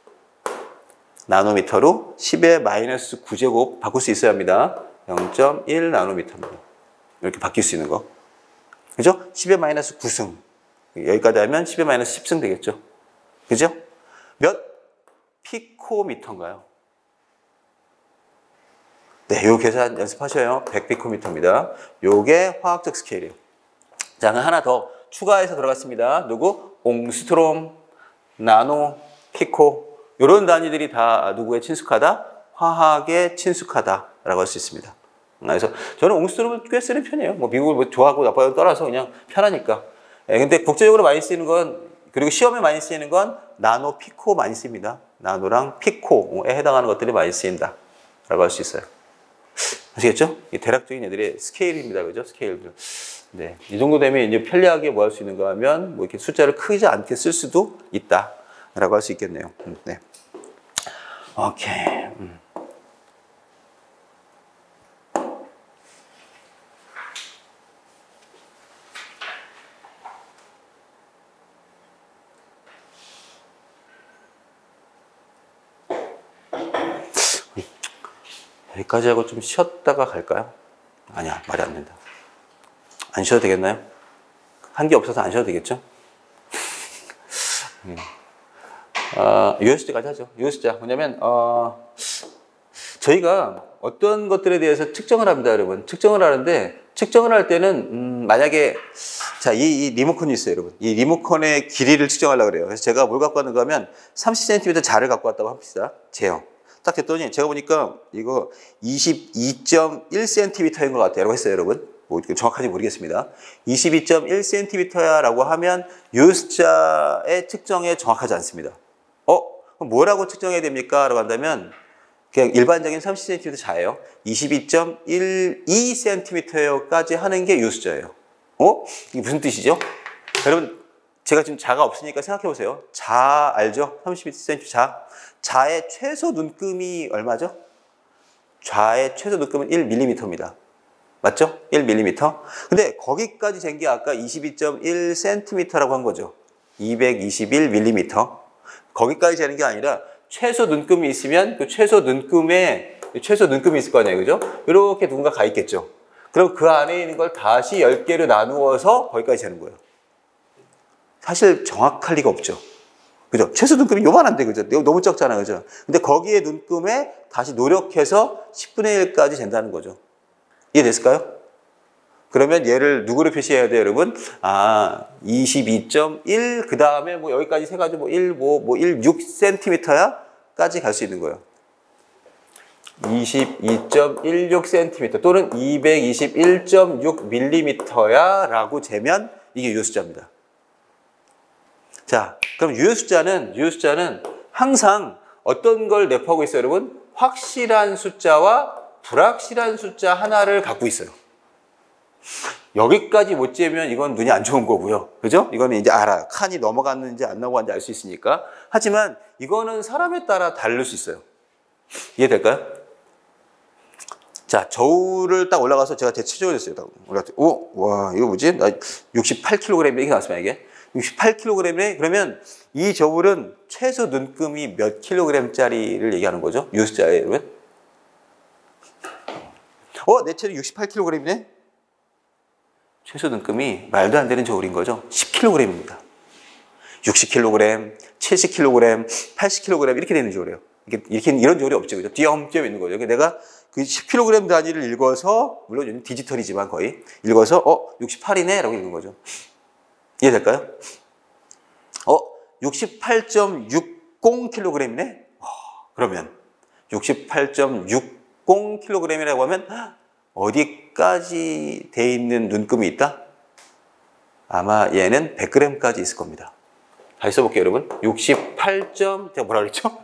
나노미터로 10의 마이너스 9제곱 바꿀 수 있어야 합니다. 0.1 나노미터입니다. 이렇게 바뀔 수 있는 거. 그죠? 10의 마이너스 9승. 여기까지 하면 10의 마이너스 10승 되겠죠. 그죠? 몇 피코미터인가요? 네, 요 계산 연습하셔요. 100피코미터입니다. 요게 화학적 스케일이에요. 자, 하나 더 추가해서 들어갔습니다. 누구? 옹스트롬, 나노, 피코. 요런 단위들이 다 누구에 친숙하다? 화학에 친숙하다라고 할 수 있습니다. 그래서 저는 옹스트롬을 꽤 쓰는 편이에요. 뭐 미국을 뭐 좋아하고 나빠요 떠나서 그냥 편하니까. 근데 국제적으로 많이 쓰이는 건, 그리고 시험에 많이 쓰이는 건 나노, 피코 많이 씁니다. 나노랑 피코에 해당하는 것들이 많이 쓰인다 라고 할 수 있어요. 아시겠죠? 이 대략적인 애들의 스케일입니다. 그죠? 스케일들. 네. 이 정도 되면 이제 편리하게 뭐 할 수 있는가 하면 뭐 이렇게 숫자를 크지 않게 쓸 수도 있다 라고 할 수 있겠네요. 네. 오케이. 여기까지 하고 좀 쉬었다가 갈까요? 아니야, 말이 안 된다. 안 쉬어도 되겠나요? 한 게 없어서 안 쉬어도 되겠죠? 유효수자까지 하죠. 유효수자. 뭐냐면, 저희가 어떤 것들에 대해서 측정을 합니다, 여러분. 측정을 하는데, 측정을 할 때는, 만약에, 자, 이 리모컨이 있어요, 여러분. 이 리모컨의 길이를 측정하려고 그래요. 그래서 제가 뭘 갖고 왔는가 하면, 30cm 자를 갖고 왔다고 합시다. 제형. 딱 됐더니, 제가 보니까 이거 22.1cm인 것 같아요. 라고 했어요, 여러분. 뭐 정확한지 모르겠습니다. 22.1cm야 라고 하면, 유효수자의 측정에 정확하지 않습니다. 그럼 뭐라고 측정해야 됩니까? 라고 한다면, 그냥 일반적인 30cm 자예요. 22.12cm까지 하는 게 유효수자예요. 이게 무슨 뜻이죠? 여러분, 제가 지금 자가 없으니까 생각해 보세요. 자 알죠? 30cm 자. 자의 최소 눈금이 얼마죠? 좌의 최소 눈금은 1mm입니다. 맞죠? 1mm. 근데 거기까지 잰 게 아까 22.1cm라고 한 거죠. 221mm. 거기까지 재는 게 아니라 최소 눈금이 있으면 그 최소 눈금이 있을 거 아니에요. 그죠? 이렇게 누군가 가 있겠죠. 그럼 그 안에 있는 걸 다시 10개로 나누어서 거기까지 재는 거예요. 사실 정확할 리가 없죠. 그죠? 최소 눈금이 요만한데, 그죠? 너무 적잖아요. 그죠? 근데 거기에 눈금에 다시 노력해서 10분의 1까지 잰다는 거죠. 이해됐을까요? 그러면 얘를 누구로 표시해야 돼요, 여러분? 22.1, 그 다음에 뭐 여기까지 세가지고 1.6cm야? 까지 갈 수 있는 거예요. 22.16cm 또는 221.6mm야 라고 재면 이게 유효수자입니다. 자, 그럼 유효수자는 항상 어떤 걸 내포하고 있어요, 여러분? 확실한 숫자와 불확실한 숫자 하나를 갖고 있어요. 여기까지 못 재면 이건 눈이 안 좋은 거고요. 그죠? 이거는 이제 알아요. 칸이 넘어갔는지 안 넘어갔는지 알 수 있으니까. 하지만 이거는 사람에 따라 다를 수 있어요. 이해될까요? 자, 저울을 딱 올라가서 제가 대체적으로 했어요. 와, 이거 뭐지? 나 68kg 이렇게 나왔습니다, 이게. 68kg에 그러면 이 저울은 최소 눈금이 몇 kg짜리를 얘기하는 거죠? 유효수자예요, 여러분? 내 체력 68kg이네? 최소 눈금이 말도 안 되는 저울인 거죠. 10kg입니다. 60kg, 70kg, 80kg 이렇게 되는 저울이에요. 이런 저울이 없죠. 그죠? 띄엄띄엄 있는 거죠. 내가 그 10kg 단위를 읽어서, 물론 디지털이지만 거의, 읽어서, 68이네? 라고 읽는 거죠. 이해될까요? 68.60kg이네? 그러면 68.60kg이라고 하면 어디까지 돼 있는 눈금이 있다? 아마 얘는 100g까지 있을 겁니다. 다시 써볼게요, 여러분. 68. 제가 뭐라 그랬죠?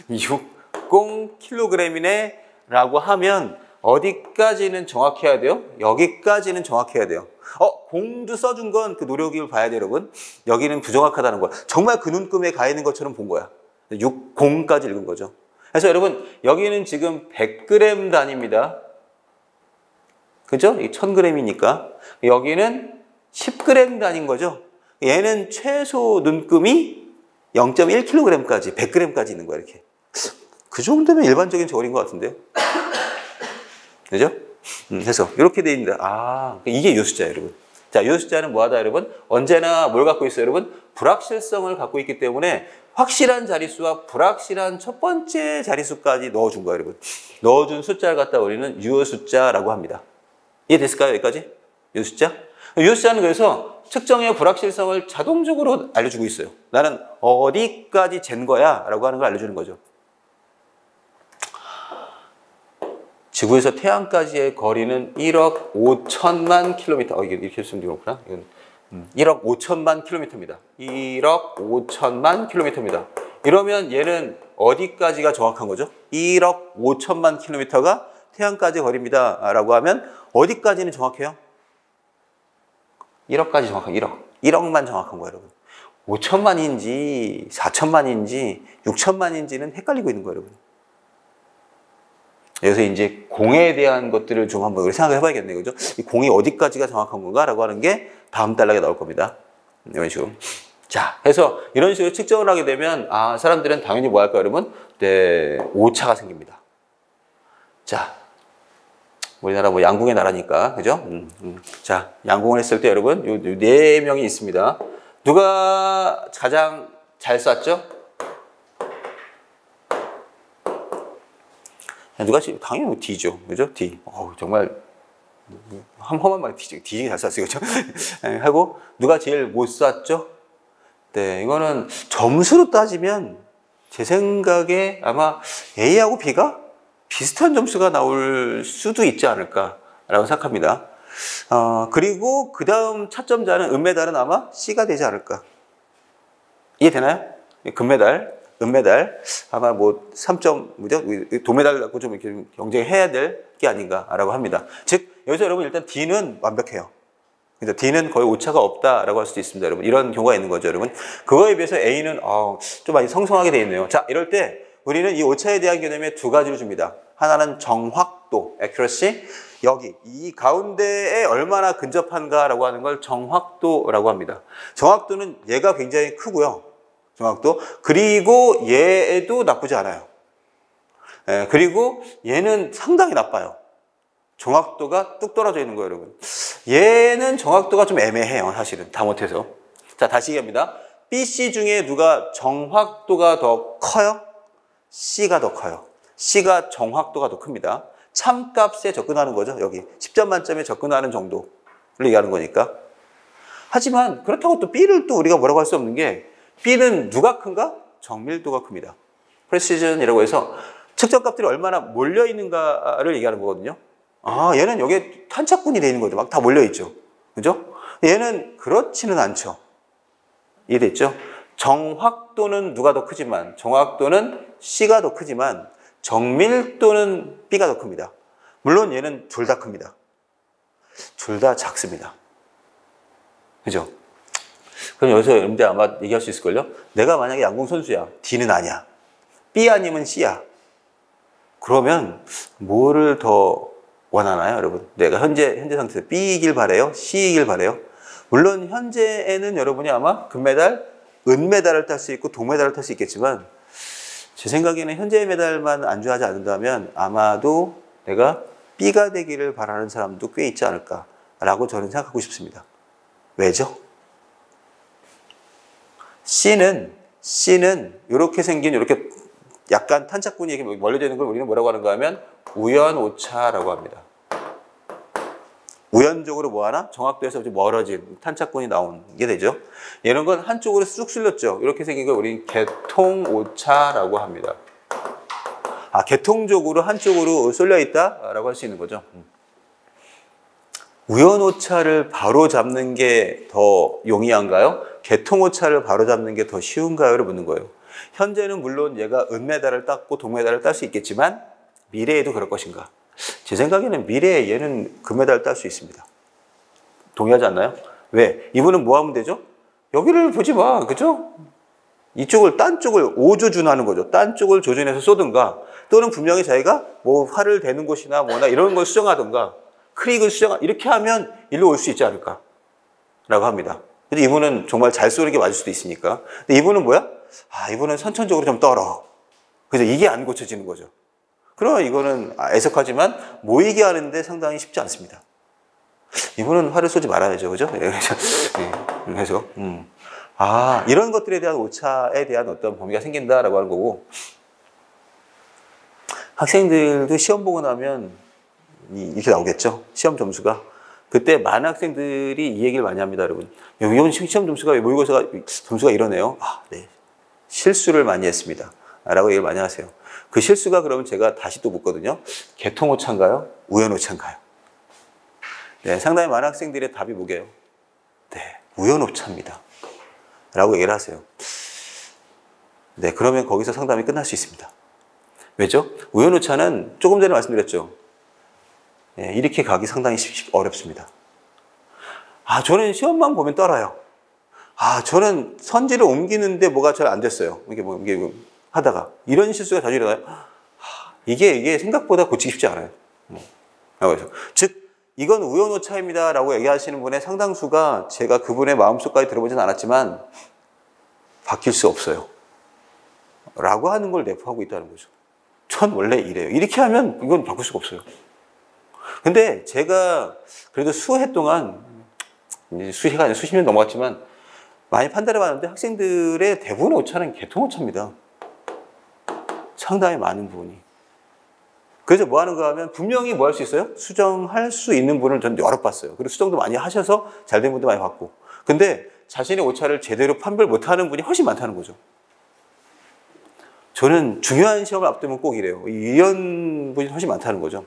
60kg이네 라고 하면 어디까지는 정확해야 돼요? 여기까지는 정확해야 돼요. 공도 써준 건 그 노력을 봐야 돼요, 여러분. 여기는 부정확하다는 거야. 정말 그 눈금에 가 있는 것처럼 본 거야. 60까지 읽은 거죠. 그래서 여러분, 여기는 지금 100g 단위입니다. 그죠? 이게 1000g이니까. 여기는 10g 단위인 거죠. 얘는 최소 눈금이 0.1kg까지, 100g까지 있는 거야, 이렇게. 그 정도면 일반적인 저울인 것 같은데요. 그죠? 해서 이렇게 돼 있습니다. 이게 유효수자예요, 여러분. 자, 유효수자는 뭐하다, 여러분? 언제나 뭘 갖고 있어요, 여러분? 불확실성을 갖고 있기 때문에 확실한 자릿수와 불확실한 첫 번째 자릿수까지 넣어준 거예요, 여러분. 넣어준 숫자를 갖다 우리는 유효수자라고 합니다. 이해됐을까요, 여기까지? 유효수자? 유효수자는 그래서 측정의 불확실성을 자동적으로 알려주고 있어요. 나는 어디까지 잰 거야? 라고 하는 걸 알려주는 거죠. 지구에서 태양까지의 거리는 1억 5천만 킬로미터. 이게 이렇게 쓰면 그렇구나. 이건 1억 5천만 킬로미터입니다. 1억 5천만 킬로미터입니다. 이러면 얘는 어디까지가 정확한 거죠? 1억 5천만 킬로미터가 태양까지 거리입니다. 라고 하면 어디까지는 정확해요? 1억까지 정확한 1억. 1억만 정확한 거예요, 여러분. 5천만인지 4천만인지 6천만인지는 헷갈리고 있는 거예요, 여러분. 여기서 이제 공에 대한 것들을 좀 한번 생각을 해봐야겠네요. 그죠? 이 공이 어디까지가 정확한 건가? 라고 하는 게 다음 단락에 나올 겁니다. 이런 식으로. 자, 해서 이런 식으로 측정을 하게 되면, 사람들은 당연히 뭐 할까요, 여러분? 네, 오차가 생깁니다. 자, 우리나라 뭐 양궁의 나라니까, 그죠? 자, 양궁을 했을 때 여러분, 요 4명이 있습니다. 누가 가장 잘 쐈죠? 누가 당연히 D죠, 그죠? D. 정말 험한 말 D죠. D 잘 쐈어요, 그죠? 하고 누가 제일 못 쐈죠? 네, 이거는 점수로 따지면 제 생각에 아마 A하고 B가 비슷한 점수가 나올 수도 있지 않을까라고 생각합니다. 그리고 그 다음 차점자는 은메달은 아마 C가 되지 않을까. 이해되나요? 금메달, 은메달 아마 뭐 3점 뭐죠? 도메달 갖고 좀 이렇게 경쟁해야 될 게 아닌가라고 합니다. 즉 여기서 여러분 일단 D는 완벽해요. 그래서 D는 거의 오차가 없다라고 할 수도 있습니다, 여러분. 이런 경우가 있는 거죠, 여러분. 그거에 비해서 A는 좀 많이 성성하게 돼 있네요. 자, 이럴 때 우리는 이 오차에 대한 개념에 2가지를 줍니다. 하나는 정확도, accuracy. 여기 이 가운데에 얼마나 근접한가라고 하는 걸 정확도라고 합니다. 정확도는 얘가 굉장히 크고요. 정확도. 그리고 얘도 나쁘지 않아요. 그리고 얘는 상당히 나빠요. 정확도가 뚝 떨어져 있는 거예요, 여러분. 얘는 정확도가 좀 애매해요, 사실은. 다 못해서. 자, 다시 얘기합니다. B, C 중에 누가 정확도가 더 커요? C가 더 커요. C가 정확도가 더 큽니다. 참값에 접근하는 거죠, 여기. 10점 만점에 접근하는 정도를 얘기하는 거니까. 하지만 그렇다고 또 B를 또 우리가 뭐라고 할 수 없는 게 B는 누가 큰가? 정밀도가 큽니다. 프레시전이라고 해서 측정값들이 얼마나 몰려있는가를 얘기하는 거거든요. 얘는 여기에 탄착군이 되어 있는 거죠. 막 다 몰려있죠. 그죠? 얘는 그렇지는 않죠. 이해됐죠? 정확도는 누가 더 크지만, 정확도는 C가 더 크지만, 정밀도는 B가 더 큽니다. 물론 얘는 둘 다 큽니다. 둘 다 작습니다. 그죠? 그럼 여기서 여러분들 아마 얘기할 수 있을걸요? 내가 만약에 양궁 선수야. D는 아니야. B 아니면 C야. 그러면 뭐를 더 원하나요, 여러분? 내가 현재 상태에서 B이길 바래요? C이길 바래요? 물론 현재에는 여러분이 아마 금메달, 은메달을 딸 수 있고 동메달을 딸 수 있겠지만 제 생각에는 현재의 메달만 안주하지 않는다면 아마도 내가 B가 되기를 바라는 사람도 꽤 있지 않을까라고 저는 생각하고 싶습니다. 왜죠? C는 이렇게 생긴 이렇게 약간 탄착군이 이렇게 멀려져 있는 걸 우리는 뭐라고 하는가 하면 우연오차라고 합니다. 우연적으로 뭐하나? 정확도에서 좀 멀어진 탄착군이 나오게 되죠. 이런 건 한쪽으로 쑥 쓸렸죠. 이렇게 생긴 걸 우리는 개통오차라고 합니다. 개통적으로 한쪽으로 쏠려 있다라고 할 수 있는 거죠. 우연오차를 바로 잡는 게 더 용이한가요? 개통오차를 바로 잡는 게 더 쉬운가요?를 묻는 거예요. 현재는 물론 얘가 은메달을 땄고 동메달을 딸 수 있겠지만 미래에도 그럴 것인가? 제 생각에는 미래에 얘는 금메달을 딸 수 있습니다. 동의하지 않나요? 왜? 이분은 뭐 하면 되죠? 여기를 보지 마. 그죠? 이쪽을, 딴 쪽을 오조준하는 거죠. 딴 쪽을 조준해서 쏘든가 또는 분명히 자기가 뭐 활을 대는 곳이나 뭐나 이런 걸 수정하든가 크릭을 이렇게 하면 일로 올 수 있지 않을까? 라고 합니다. 근데 이분은 정말 잘 쏘는 게 맞을 수도 있으니까. 근데 이분은 뭐야? 이분은 선천적으로 좀 떨어. 그래서 이게 안 고쳐지는 거죠. 그러면 이거는 애석하지만 모이게 하는데 상당히 쉽지 않습니다. 이분은 활을 쏘지 말아야죠. 그죠? 그래서, 이런 것들에 대한 오차에 대한 어떤 범위가 생긴다라고 하는 거고, 학생들도 시험 보고 나면 이렇게 나오겠죠. 시험 점수가. 그때 많은 학생들이 이 얘기를 많이 합니다, 여러분. 이번 시험 점수가, 모의고사가 점수가 이러네요. 네. 실수를 많이 했습니다. 라고 얘기를 많이 하세요. 그 실수가 그러면 제가 다시 또 묻거든요. 개통오차인가요? 우연오차인가요? 네, 상당히 많은 학생들의 답이 뭐게요? 네, 우연오차입니다. 라고 얘기를 하세요. 네, 그러면 거기서 상담이 끝날 수 있습니다. 왜죠? 우연오차는 조금 전에 말씀드렸죠. 네, 이렇게 가기 상당히 어렵습니다. 저는 시험만 보면 떨어요. 저는 선지를 옮기는데 뭐가 잘 안 됐어요. 이게 하다가. 이런 실수가 자주 일어나요. 이게 생각보다 고치기 쉽지 않아요. 즉, 이건 우연오차입니다. 라고 얘기하시는 분의 상당수가 제가 그분의 마음속까지 들어보진 않았지만, 바뀔 수 없어요. 라고 하는 걸 내포하고 있다는 거죠. 전 원래 이래요. 이렇게 하면 이건 바꿀 수가 없어요. 근데 제가 그래도 수해 동안, 이제 수해가 아니라 수십 년 넘어갔지만 많이 판단해 봤는데 학생들의 대부분 오차는 개통 오차입니다. 상당히 많은 부분이. 그래서 뭐 하는가 하면 분명히 뭐 할 수 있어요? 수정할 수 있는 분을 저는 여러 봤어요. 그리고 수정도 많이 하셔서 잘 된 분도 많이 봤고. 근데 자신의 오차를 제대로 판별 못하는 분이 훨씬 많다는 거죠. 저는 중요한 시험을 앞두면 꼭 이래요. 이런 분이 훨씬 많다는 거죠.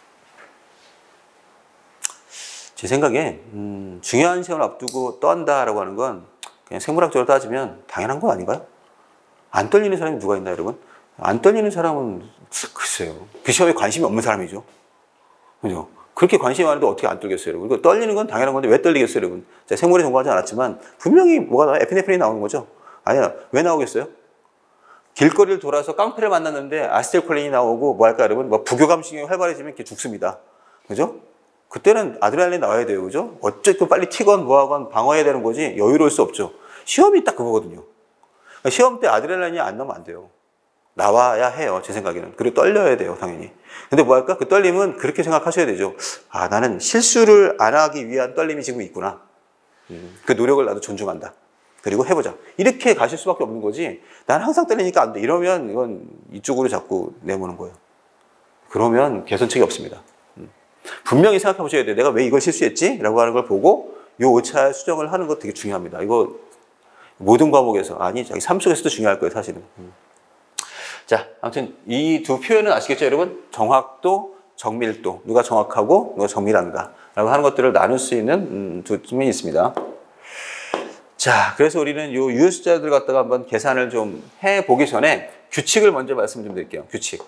제 생각에 중요한 시험을 앞두고 떤다라고 하는 건 그냥 생물학적으로 따지면 당연한 거 아닌가요? 안 떨리는 사람이 누가 있나 여러분? 안 떨리는 사람은 글쎄요. 그 시험에 관심이 없는 사람이죠. 그죠? 그렇게 관심이 많은데 어떻게 안 떨겠어요, 여러분? 그리고 떨리는 건 당연한 건데 왜 떨리겠어요, 여러분? 제가 생물에 전공하지 않았지만 분명히 뭐가 나와요? 에피네프린이 나오는 거죠? 아니야. 왜 나오겠어요? 길거리를 돌아서 깡패를 만났는데 아세틸콜린이 나오고 뭐 할까, 여러분? 뭐 부교감신경이 활발해지면 이렇게 죽습니다. 그죠? 그때는 아드레날린 나와야 돼요, 그죠? 어쨌든 빨리 튀건 뭐하건 방어해야 되는 거지 여유로울 수 없죠. 시험이 딱 그거거든요. 그러니까 시험 때 아드레날린이 안 나오면 안 돼요. 나와야 해요, 제 생각에는. 그리고 떨려야 돼요, 당연히. 근데 뭐 할까? 그 떨림은 그렇게 생각하셔야 되죠. 아, 나는 실수를 안 하기 위한 떨림이 지금 있구나. 그 노력을 나도 존중한다. 그리고 해보자. 이렇게 가실 수밖에 없는 거지. 난 항상 떨리니까 안 돼. 이러면 이건 이쪽으로 자꾸 내모는 거예요. 그러면 개선책이 없습니다. 분명히 생각해 보셔야 돼요. 내가 왜 이걸 실수했지? 라고 하는 걸 보고 요 오차 수정을 하는 거 되게 중요합니다. 이거 모든 과목에서, 아니, 자기 삶 속에서도 중요할 거예요, 사실은. 자, 아무튼 이 두 표현은 아시겠죠, 여러분? 정확도, 정밀도. 누가 정확하고 누가 정밀한가 라고 하는 것들을 나눌 수 있는 두 측면이 있습니다. 자, 그래서 우리는 요 유효숫자들 갖다가 한번 계산을 좀 해보기 전에 규칙을 먼저 말씀 좀 드릴게요. 규칙.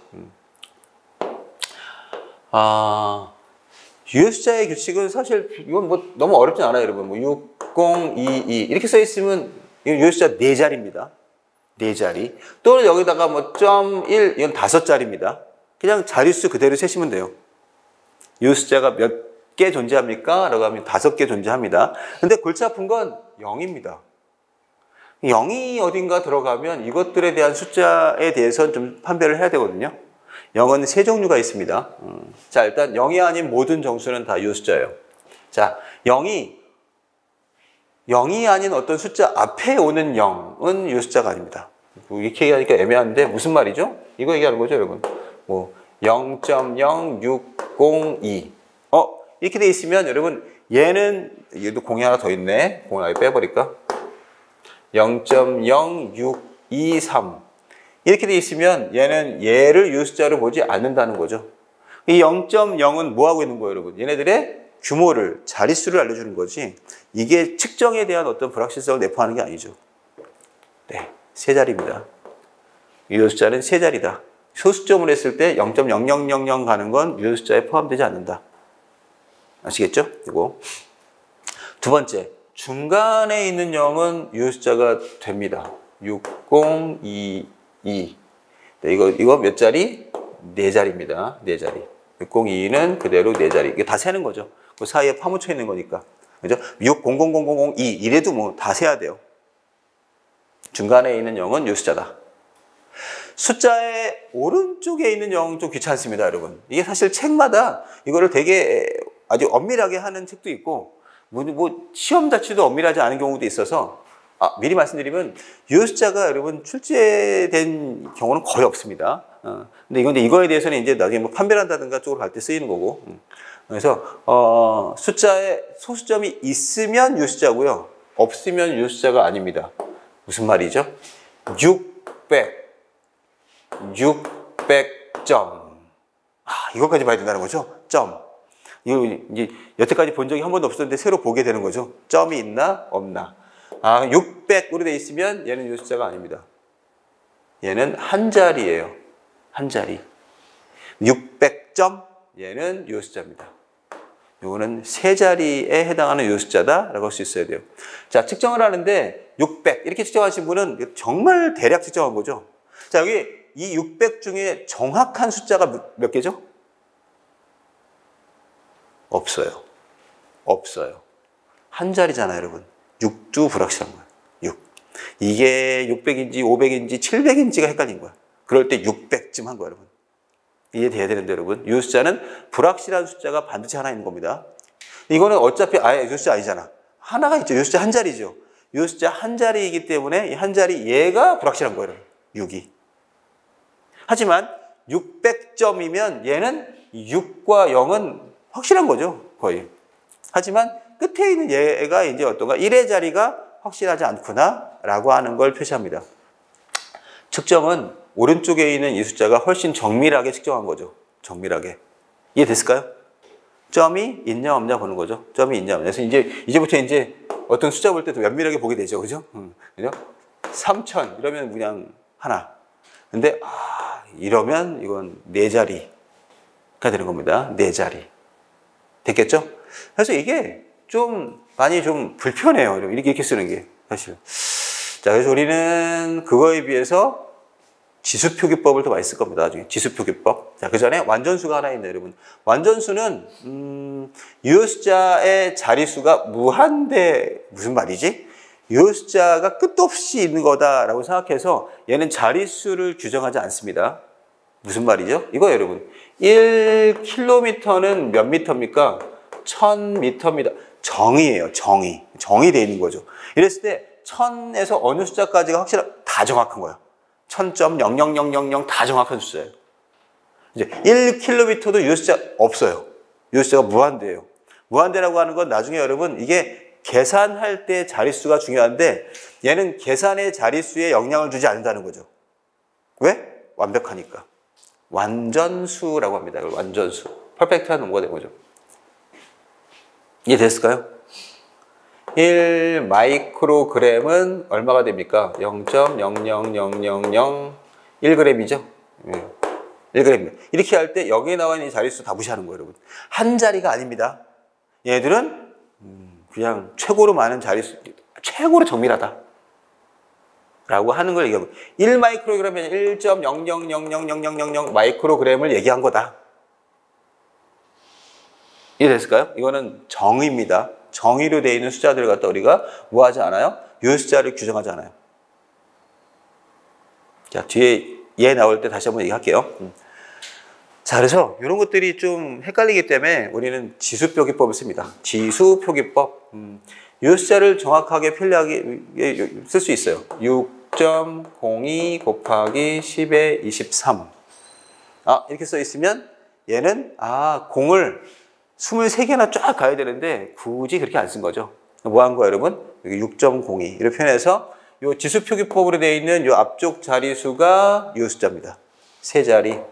유효숫자의 규칙은 사실 이건 뭐 너무 어렵진 않아요, 여러분. 뭐 6022 이렇게 써 있으면 이건 유효숫자 4자리입니다. 4자리. 또는 여기다가 뭐 .1 이건 5자리입니다. 그냥 자릿수 그대로 세시면 돼요. 유효숫자가 몇 개 존재합니까? 라고 하면 5개 존재합니다. 근데 골치 아픈 건 0입니다. 0이 어딘가 들어가면 이것들에 대한 숫자에 대해서는 좀 판별을 해야 되거든요. 0은 세 종류가 있습니다. 자, 일단 0이 아닌 모든 정수는 다 유효숫자예요. 자, 0이 아닌 어떤 숫자 앞에 오는 0은 유효숫자가 아닙니다. 이렇게 얘기하니까 애매한데 무슨 말이죠? 이거 얘기하는 거죠, 여러분. 뭐 0.06002 이렇게 돼 있으면 여러분 얘도 공이 하나 더 있네. 공을 아예 빼버릴까? 0.0623 이렇게 돼 있으면 얘를 유효숫자로 보지 않는다는 거죠. 이 0.0은 뭐 하고 있는 거예요, 여러분? 얘네들의 규모를, 자릿수를 알려주는 거지 이게 측정에 대한 어떤 불확실성을 내포하는 게 아니죠. 네, 세 자리입니다. 유효숫자는 세 자리다. 소수점을 했을 때 0.0000 가는 건 유효숫자에 포함되지 않는다. 아시겠죠? 이거. 두 번째, 중간에 있는 0은 유효숫자가 됩니다. 6022. 네, 이거 몇 자리? 4자리입니다. 4자리. 6022는 그대로 4자리. 이게 다 세는 거죠. 그 사이에 파묻혀 있는 거니까. 그죠? 600002 이래도 뭐 다 세야 돼요. 중간에 있는 0은 유효숫자다. 숫자의 오른쪽에 있는 0은 좀 귀찮습니다, 여러분. 이게 사실 책마다 이거를 되게 아주 엄밀하게 하는 책도 있고, 뭐 시험 자체도 엄밀하지 않은 경우도 있어서, 미리 말씀드리면 유효숫자가 여러분 출제된 경우는 거의 없습니다. 근데 이거에 대해서는 이제 나중에 뭐 판별한다든가 쪽으로 갈 때 쓰이는 거고. 그래서 숫자에 소수점이 있으면 유효숫자고요. 없으면 유효숫자가 아닙니다. 무슨 말이죠? 600점. 이것까지 봐야 된다는 거죠? 점. 이거 이제 여태까지 본 적이 한 번도 없었는데 새로 보게 되는 거죠. 점이 있나 없나. 600으로 돼 있으면 얘는 유효숫자가 아닙니다. 얘는 한 자리예요. 한 자리. 600점 얘는 유효숫자입니다. 요거는 세 자리에 해당하는 유효숫자다라고 할 수 있어야 돼요. 자, 측정을 하는데 600 이렇게 측정하신 분은 정말 대략 측정한 거죠. 자, 여기 이 600 중에 정확한 숫자가 몇 개죠? 없어요. 없어요. 한 자리잖아요, 여러분. 6도 불확실한 거예요. 6. 이게 600인지 500인지 700인지가 헷갈린 거야. 그럴 때 600쯤 한 거야, 여러분. 이해돼야 되는데 여러분, 요 숫자는 불확실한 숫자가 반드시 하나 있는 겁니다. 이거는 어차피 아예 요 숫자 아니잖아. 하나가 있죠. 요 숫자 한 자리죠. 요 숫자 한 자리이기 때문에 이 한 자리 얘가 불확실한 거예요. 6이. 하지만 600점이면 얘는 6과 0은 확실한 거죠. 거의. 하지만 끝에 있는 얘가 이제 어떤가 1의 자리가 확실하지 않구나 라고 하는 걸 표시합니다. 측정은 오른쪽에 있는 이 숫자가 훨씬 정밀하게 측정한 거죠. 정밀하게. 이해됐을까요? 점이 있냐 없냐 보는 거죠. 점이 있냐 없냐. 그래서 이제부터 이제 어떤 숫자 볼 때도 면밀하게 보게 되죠. 그죠? 그죠? 3000 이러면 그냥 하나. 근데 이러면 이건 4자리가 되는 겁니다. 4자리. 됐겠죠? 그래서 이게 좀 많이 좀 불편해요. 이렇게 쓰는 게 사실. 자, 그래서 우리는 그거에 비해서 지수표기법을 더 많이 쓸 겁니다. 나중에 지수표기법. 자, 그 전에 완전수가 하나 있네요, 여러분. 완전수는 이 숫자의 자릿수가 무한대 무슨 말이지? 이 숫자가 끝도 없이 있는 거다라고 생각해서 얘는 자릿수를 규정하지 않습니다. 무슨 말이죠? 이거 여러분. 1km는 몇 미터입니까? 1000m입니다. 정의예요, 정의. 정의되어 있는 거죠. 이랬을 때 1000에서 어느 숫자까지가 확실한 다 정확한 거야. 1000.00000 다 정확한 숫자예요. 이제 1km도 이 숫자 없어요. 이 숫자가 무한대예요. 무한대라고 하는 건 나중에 여러분 이게 계산할 때 자릿수가 중요한데 얘는 계산의 자릿수에 영향을 주지 않는다는 거죠. 왜? 완벽하니까. 완전수라고 합니다. 완전수. 퍼펙트한 넘버가 되는 거죠. 이해됐을까요? 1 마이크로그램은 얼마가 됩니까? 0.00001g이죠. 1g. 이렇게 할 때 여기에 나와 있는 자릿수 다 무시하는 거예요, 여러분. 한 자리가 아닙니다. 얘들은 그냥 최고로 많은 자릿수, 최고로 정밀하다. 라고 하는 걸 얘기하고 1 마이크로그램은 1.0000000 마이크로그램을 얘기한 거다. 이해됐을까요? 이거는 정의입니다. 정의로 되어 있는 숫자들을 갖다 우리가 뭐 하지 않아요? 이 숫자를 규정하지 않아요. 자, 뒤에 얘 나올 때 다시 한번 얘기할게요. 자, 그래서 이런 것들이 좀 헷갈리기 때문에 우리는 지수표기법을 씁니다. 지수표기법. 이 숫자를 정확하게 편리하게 쓸 수 있어요. 6.02 곱하기 10의 23. 이렇게 써 있으면 얘는 공을 23개나 쫙 가야 되는데 굳이 그렇게 안 쓴 거죠. 뭐 한 거예요, 여러분? 여기 6.02 이렇게 표현해서 이 지수표기법으로 되어 있는 이 앞쪽 자리수가 이 숫자입니다. 세 자리이구나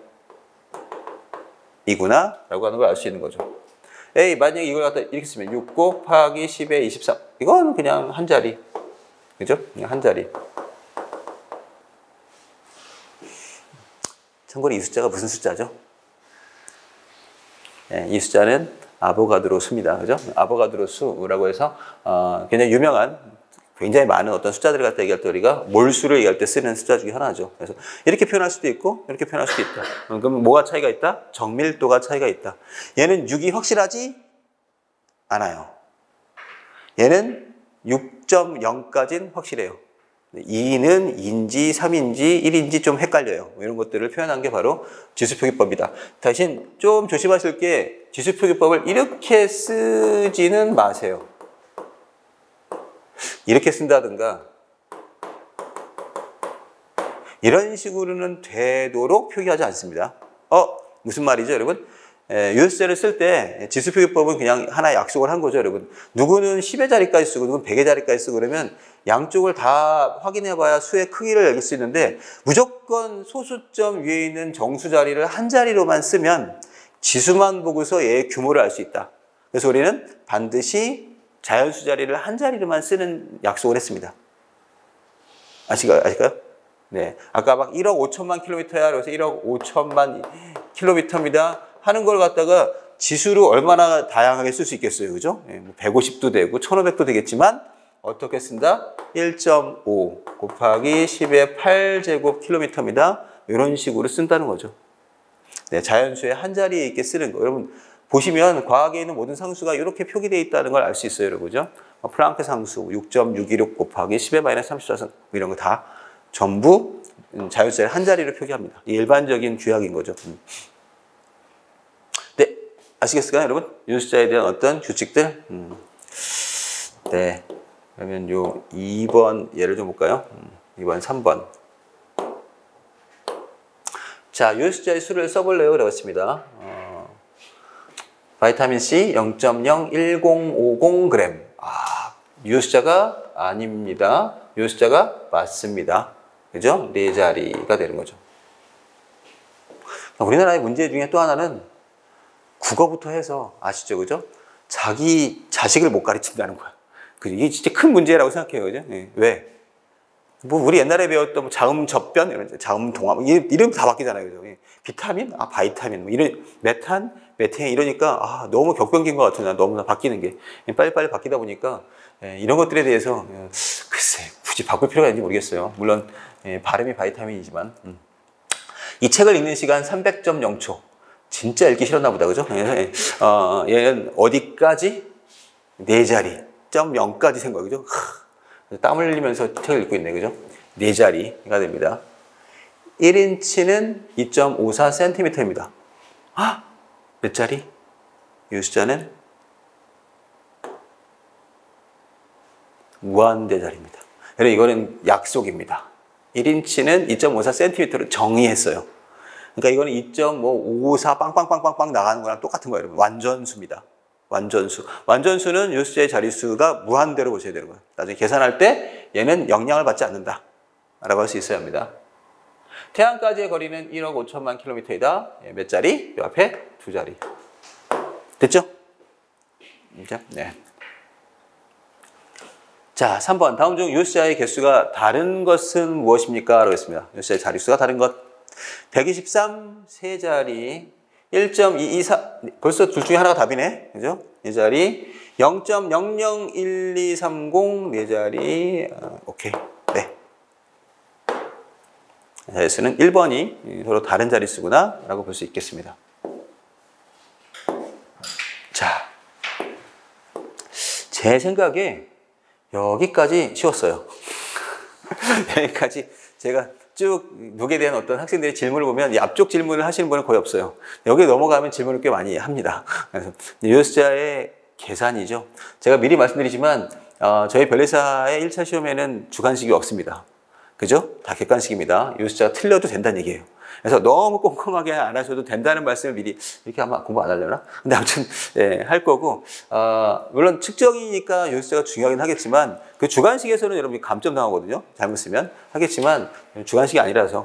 라고 하는 걸 알 수 있는 거죠. 만약에 이걸 갖다 이렇게 쓰면 6 곱하기 10의 23. 이건 그냥 한 자리. 그죠? 그냥 한 자리. 참고로 이 숫자가 무슨 숫자죠? 이 숫자는 아보가드로 수입니다. 그죠? 아보가드로 수라고 해서 굉장히 유명한 굉장히 많은 어떤 숫자들을 갖다 얘기할 때 우리가 몰수를 얘기할 때 쓰는 숫자 중에 하나죠. 그래서 이렇게 표현할 수도 있고 이렇게 표현할 수도 있다. 그럼 뭐가 차이가 있다? 정밀도가 차이가 있다. 얘는 6이 확실하지 않아요. 얘는 6.0까지는 확실해요. 2는 2인지 3인지 1인지 좀 헷갈려요. 이런 것들을 표현한 게 바로 지수표기법이다. 대신 좀 조심하실 게 지수표기법을 이렇게 쓰지는 마세요. 이렇게 쓴다든가 이런 식으로는 되도록 표기하지 않습니다. 무슨 말이죠, 여러분? 숫자를 쓸 때 지수표기법은 그냥 하나의 약속을 한 거죠, 여러분. 누구는 10의 자리까지 쓰고 누구는 100의 자리까지 쓰고 그러면 양쪽을 다 확인해봐야 수의 크기를 알릴 수 있는데 무조건 소수점 위에 있는 정수 자리를 한 자리로만 쓰면 지수만 보고서 얘의 규모를 알 수 있다. 그래서 우리는 반드시 자연수 자리를 한 자리로만 쓰는 약속을 했습니다. 아실까요? 네. 아까 막 1억 5천만 킬로미터야. 그래서 1억 5천만 킬로미터입니다. 하는 걸 갖다가 지수로 얼마나 다양하게 쓸 수 있겠어요. 그죠? 150도 되고 1500도 되겠지만 어떻게 쓴다? 1.5 곱하기 10의 8제곱 킬로미터입니다. 이런 식으로 쓴다는 거죠. 네, 자연수의 한 자리에 있게 쓰는 거. 여러분 보시면 과학에 있는 모든 상수가 이렇게 표기되어 있다는 걸 알 수 있어요. 여러분. 그죠? 플랑크 상수 6.616 곱하기 10의 마이너스 34 이런 거 다 전부 자연수의 한 자리로 표기합니다. 일반적인 규약인 거죠. 아시겠을까요, 여러분? 유효숫자에 대한 어떤 규칙들? 네. 그러면 요 2번 예를 좀 볼까요? 2번, 3번. 자, 유효숫자의 수를 써볼래요? 그랬습니다. 바이타민 C 0.01050g. 유효숫자가 아닙니다. 유효숫자가 맞습니다. 그죠? 네 자리가 되는 거죠. 우리나라의 문제 중에 또 하나는 국어부터 해서 아시죠? 그죠? 자기 자식을 못 가르친다는 거야. 이게 진짜 큰 문제라고 생각해요. 그죠? 네. 왜? 뭐 우리 옛날에 배웠던 뭐 자음 접변, 이런 자음 동화, 이름 다 바뀌잖아요. 그죠? 비타민? 바이타민. 뭐 이런 메탄, 메테인 이러니까 너무 격변기인 것 같아요. 너무나 바뀌는 게. 빨리빨리 바뀌다 보니까 이런 것들에 대해서 글쎄 굳이 바꿀 필요가 있는지 모르겠어요. 물론 발음이 바이타민이지만 이 책을 읽는 시간 300.0초. 진짜 읽기 싫었나 보다. 그죠? 얘는 어디까지? 네 자리. 0까지 센 거예요. 그죠? 땀 흘리면서 책을 읽고 있네. 그죠? 네 자리가 됩니다. 1인치는 2.54cm입니다. 몇 자리? 유효숫자는 무한대자리입니다. 여러분, 이거는 약속입니다. 1인치는 2.54cm로 정의했어요. 그러니까 이거는 2.54 빵빵빵빵빵 나가는 거랑 똑같은 거예요. 여러분. 완전수입니다. 완전수. 완전수는 유효숫자의 자릿수가 무한대로 보셔야 되는 거예요. 나중에 계산할 때 얘는 영향을 받지 않는다 라고 할 수 있어야 합니다. 태양까지의 거리는 1억 5천만 킬로미터이다. 몇 자리? 이 앞에 두 자리. 됐죠? 네. 자, 3번. 다음 중 유효숫자의 개수가 다른 것은 무엇입니까? 라고 했습니다. 유효숫자의 자릿수가 다른 것. 123, 세 자리. 1.224, 벌써 둘 중에 하나가 답이네. 그죠? 네 자리. 0.001230, 네 자리. 오케이. 네. 자릿수는 1번이 서로 다른 자릿수구나 라고 볼 수 있겠습니다. 자, 제 생각에 여기까지 쉬웠어요. 여기까지 제가 쭉 녹에 대한 어떤 학생들의 질문을 보면 이 앞쪽 질문을 하시는 분은 거의 없어요. 여기 넘어가면 질문을 꽤 많이 합니다. 그래서 유효숫자의 계산이죠. 제가 미리 말씀드리지만 저희 변리사의 1차 시험에는 주관식이 없습니다. 그죠? 다 객관식입니다. 유효숫자가 틀려도 된다는 얘기예요. 그래서 너무 꼼꼼하게 안 하셔도 된다는 말씀을 미리, 이렇게 아마 공부 안 하려나? 근데 아무튼 할 거고, 물론 측정이니까 유효숫자가 중요하긴 하겠지만 그 주관식에서는 여러분이 감점 당하거든요. 잘못 쓰면 하겠지만 주관식이 아니라서.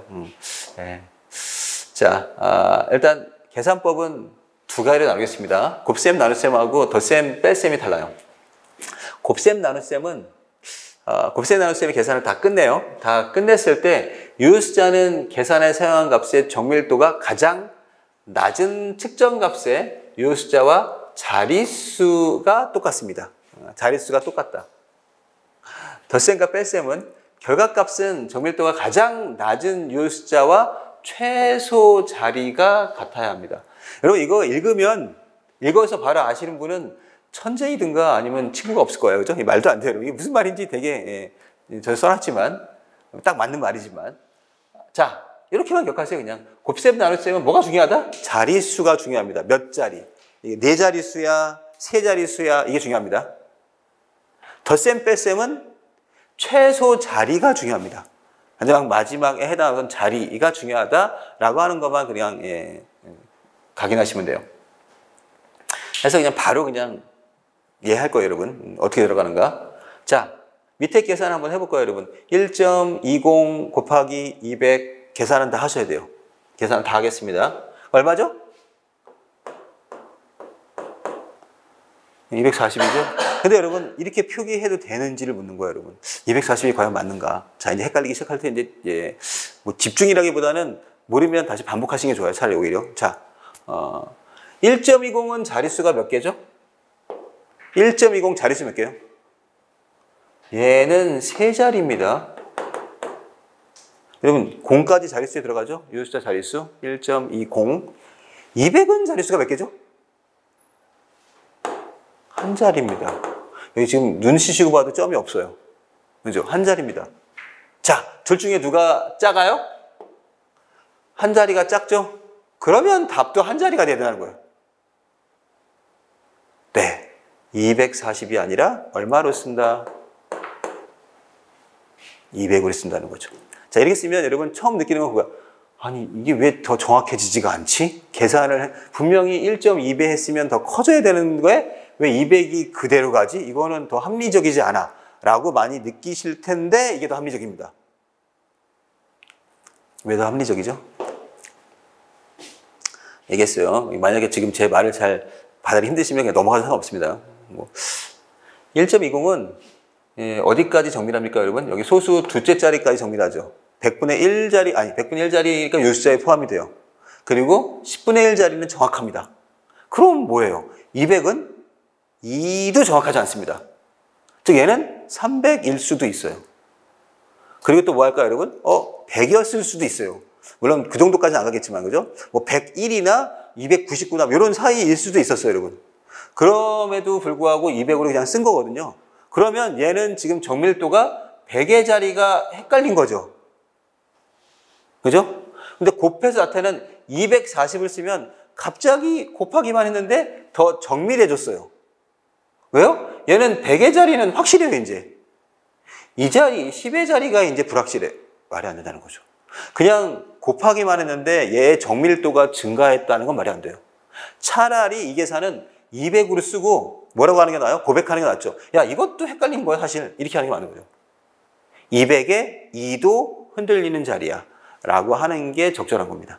자, 일단 계산법은 두 가지로 나누겠습니다. 곱셈 나눗셈하고 덧셈 뺄셈이 달라요. 곱셈 나눗셈은 곱셈 나눗셈의 계산을 다 끝내요. 다 끝냈을 때 유효숫자는 계산에 사용한 값의 정밀도가 가장 낮은 측정 값의 유효숫자와 자릿수가 똑같습니다. 자릿수가 똑같다. 덧셈과 뺄셈은 결과값은 정밀도가 가장 낮은 유효숫자와 최소 자리가 같아야 합니다. 여러분 이거 읽어서 바로 아시는 분은 천재이든가 아니면 친구가 없을 거예요. 그죠? 말도 안 돼요. 이게 무슨 말인지 되게, 저 써놨지만, 딱 맞는 말이지만. 자, 이렇게만 기억하세요, 그냥. 곱셈 나눗셈은 뭐가 중요하다? 자릿수가 중요합니다. 몇 자리. 이게 네 자릿수야, 세 자릿수야, 이게 중요합니다. 덧셈 뺄셈은 최소 자리가 중요합니다. 마지막에 해당하는 자리가 중요하다라고 하는 것만 그냥, 각인하시면 돼요. 그래서 그냥 바로 그냥 이해할 거예요, 여러분. 어떻게 들어가는가? 자, 밑에 계산 한번 해볼 거예요, 여러분. 1.20 곱하기 200 계산은 다 하셔야 돼요. 계산 다 하겠습니다. 얼마죠? 240이죠? 근데 여러분, 이렇게 표기해도 되는지를 묻는 거예요, 여러분. 240이 과연 맞는가? 자, 이제 헷갈리기 시작할 때, 이제, 뭐 집중이라기보다는 모르면 다시 반복하시는 게 좋아요, 차라리 오히려. 자, 1.20은 자릿수가 몇 개죠? 1.20 자릿수 몇 개요? 얘는 세 자리입니다. 여러분 0까지 자릿수에 들어가죠? 유효숫자 자릿수 1.20. 200은 자릿수가 몇 개죠? 한 자리입니다. 여기 지금 눈 씻이고 봐도 점이 없어요. 그죠? 한 자리입니다. 자, 둘 중에 누가 작아요? 한 자리가 작죠? 그러면 답도 한 자리가 돼야 되는 거예요. 240이 아니라 얼마로 쓴다? 200으로 쓴다는 거죠. 자, 이렇게 쓰면 여러분 처음 느끼는 건 그거야. 아니, 이게 왜 더 정확해지지가 않지? 분명히 1.2배 했으면 더 커져야 되는 거에 왜 200이 그대로 가지? 이거는 더 합리적이지 않아. 라고 많이 느끼실 텐데 이게 더 합리적입니다. 왜 더 합리적이죠? 얘기했어요. 만약에 지금 제 말을 잘 받아들이기 힘드시면 그냥 넘어가도 상관없습니다. 1.20은 어디까지 정밀합니까, 여러분? 여기 소수 두째 자리까지 정밀하죠. 100분의 1자리, 아니, 100분의 1자리가 요 숫자에 포함이 돼요. 그리고 10분의 1자리는 정확합니다. 그럼 뭐예요? 200은 2도 정확하지 않습니다. 즉, 얘는 300일 수도 있어요. 그리고 또 뭐 할까요, 여러분? 100이었을 수도 있어요. 물론 그 정도까지는 안 가겠지만, 그죠? 101이나 299나 이런 사이일 수도 있었어요, 여러분. 그럼에도 불구하고 200으로 그냥 쓴 거거든요. 그러면 얘는 지금 정밀도가 100의 자리가 헷갈린 거죠. 그죠? 근데 곱해서 나타내는 240을 쓰면 갑자기 곱하기만 했는데 더 정밀해졌어요. 왜요? 얘는 100의 자리는 확실해요, 이제. 이 자리, 10의 자리가 이제 불확실해. 말이 안 된다는 거죠. 그냥 곱하기만 했는데 얘의 정밀도가 증가했다는 건 말이 안 돼요. 차라리 이 계산은 200으로 쓰고 뭐라고 하는 게 나아요? 고백하는 게 낫죠. 야, 이것도 헷갈린 거야, 사실. 이렇게 하는 게 맞는 거죠. 200에 2도 흔들리는 자리야. 라고 하는 게 적절한 겁니다.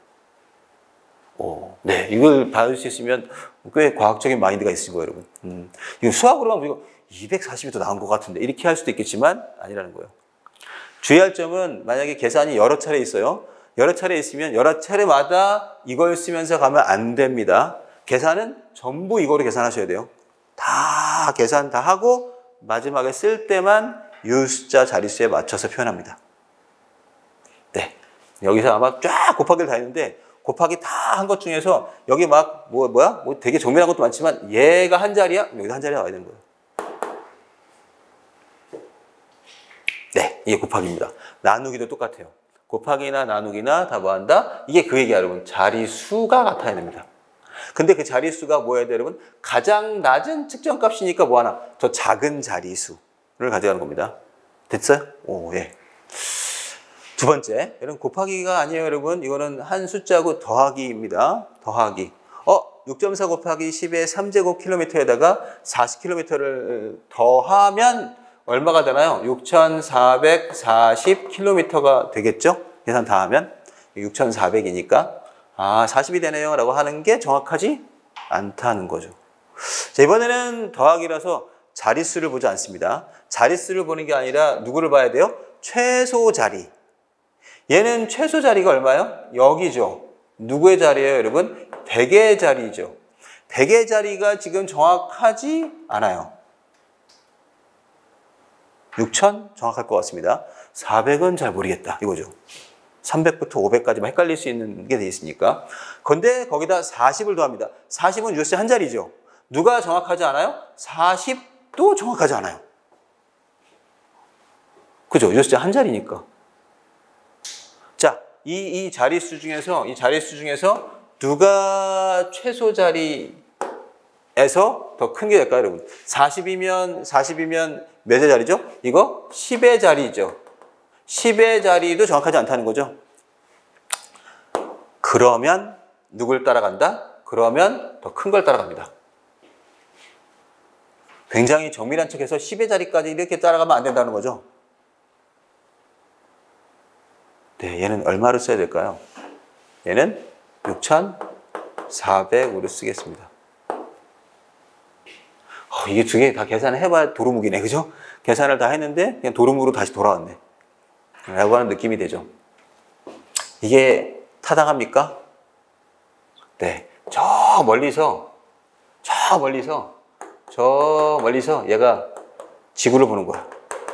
네. 이걸 받을 수 있으면 꽤 과학적인 마인드가 있으신 거예요, 여러분. 이거 수학으로만 보니까 240이 더 나은 것 같은데. 이렇게 할 수도 있겠지만 아니라는 거예요. 주의할 점은 만약에 계산이 여러 차례 있어요. 여러 차례 있으면 여러 차례마다 이걸 쓰면서 가면 안 됩니다. 계산은 전부 이거로 계산하셔야 돼요. 다 계산 다 하고 마지막에 쓸 때만 이 숫자 자릿수에 맞춰서 표현합니다. 네. 여기서 아마 쫙 곱하기를 다 했는데 곱하기 다 한 것 중에서 여기 막 뭐 되게 정밀한 것도 많지만 얘가 한 자리야? 여기도 한 자리가 와야 되는 거예요. 네, 이게 곱하기입니다. 나누기도 똑같아요. 곱하기나 나누기나 다 뭐한다? 이게 그 얘기야, 여러분. 자리수가 같아야 됩니다. 근데 그 자리수가 뭐여야 돼요, 여러분? 가장 낮은 측정값이니까 뭐하나? 더 작은 자리수를 가져가는 겁니다. 됐어요? 예. 두 번째, 여러분 곱하기가 아니에요, 여러분. 이거는 한 숫자고 더하기입니다. 더하기. 6.4 곱하기 10의 3제곱킬로미터에다가 40km를 더하면 얼마가 되나요? 6,440km가 되겠죠? 계산 다 하면 6,400이니까 40이 되네요 라고 하는 게 정확하지 않다는 거죠. 자, 이번에는 더하기라서 자릿수를 보지 않습니다. 자릿수를 보는 게 아니라 누구를 봐야 돼요? 최소 자리. 얘는 최소 자리가 얼마예요? 여기죠. 누구의 자리예요, 여러분? 100의 자리죠. 100의 자리가 지금 정확하지 않아요. 6,000 정확할 것 같습니다. 400은 잘 모르겠다 이거죠. 300부터 500까지만 헷갈릴 수 있는 게 돼 있으니까. 근데 거기다 40을 더합니다. 40은 유효수 한 자리죠. 누가 정확하지 않아요? 40도 정확하지 않아요. 그죠? 유효수 한 자리니까. 자, 이 자릿수 중에서 누가 최소 자리에서 더 큰 게 될까요, 여러분? 40이면 몇의 자리죠? 이거 10의 자리죠. 10의 자리도 정확하지 않다는 거죠. 그러면 누굴 따라간다? 그러면 더 큰 걸 따라갑니다. 굉장히 정밀한 척해서 10의 자리까지 이렇게 따라가면 안 된다는 거죠. 네, 얘는 얼마로 써야 될까요? 얘는 6,400으로 쓰겠습니다. 이게 두 개 다 계산을 해봐야 도루묵이네, 그죠? 계산을 다 했는데 그냥 도루묵으로 다시 돌아왔네 라고 하는 느낌이 되죠. 이게 타당합니까? 네, 저 멀리서 얘가 지구를 보는 거야.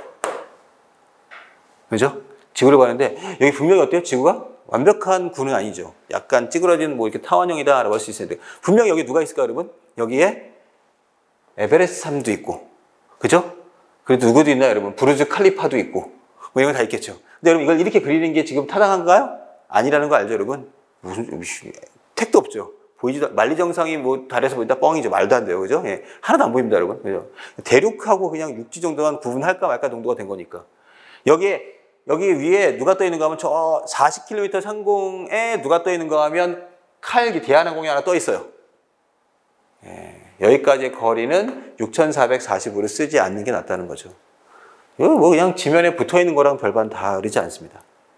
그죠? 지구를 보는데 여기 분명히 어때요? 지구가 완벽한 구는 아니죠. 약간 찌그러진 뭐 이렇게 타원형이다 라고 할 수 있는데 분명히 여기 누가 있을까요, 여러분? 여기에 에베레스트 산도 있고, 그죠? 그리고 누구도 있나요, 여러분? 부르즈 칼리파도 있고, 뭐 이런 거 다 있겠죠. 근데 여러분 이걸 이렇게 그리는 게 지금 타당한가요? 아니라는 거 알죠, 여러분? 무슨 택도 없죠. 보이지도, 만리정상이 뭐 달에서 보인다 뻥이죠. 말도 안 돼요. 그죠? 예. 하나도 안 보입니다, 여러분. 그죠? 대륙하고 그냥 육지 정도만 구분할까 말까 정도가 된 거니까. 여기 위에 누가 떠 있는가 하면 저 40km 상공에 누가 떠 있는가 하면 칼기 대한항공이 하나 떠 있어요. 예. 여기까지의 거리는 6,440으로 쓰지 않는 게 낫다는 거죠. 이거 뭐 그냥 지면에 붙어 있는 거랑 별반 다르지 않습니다.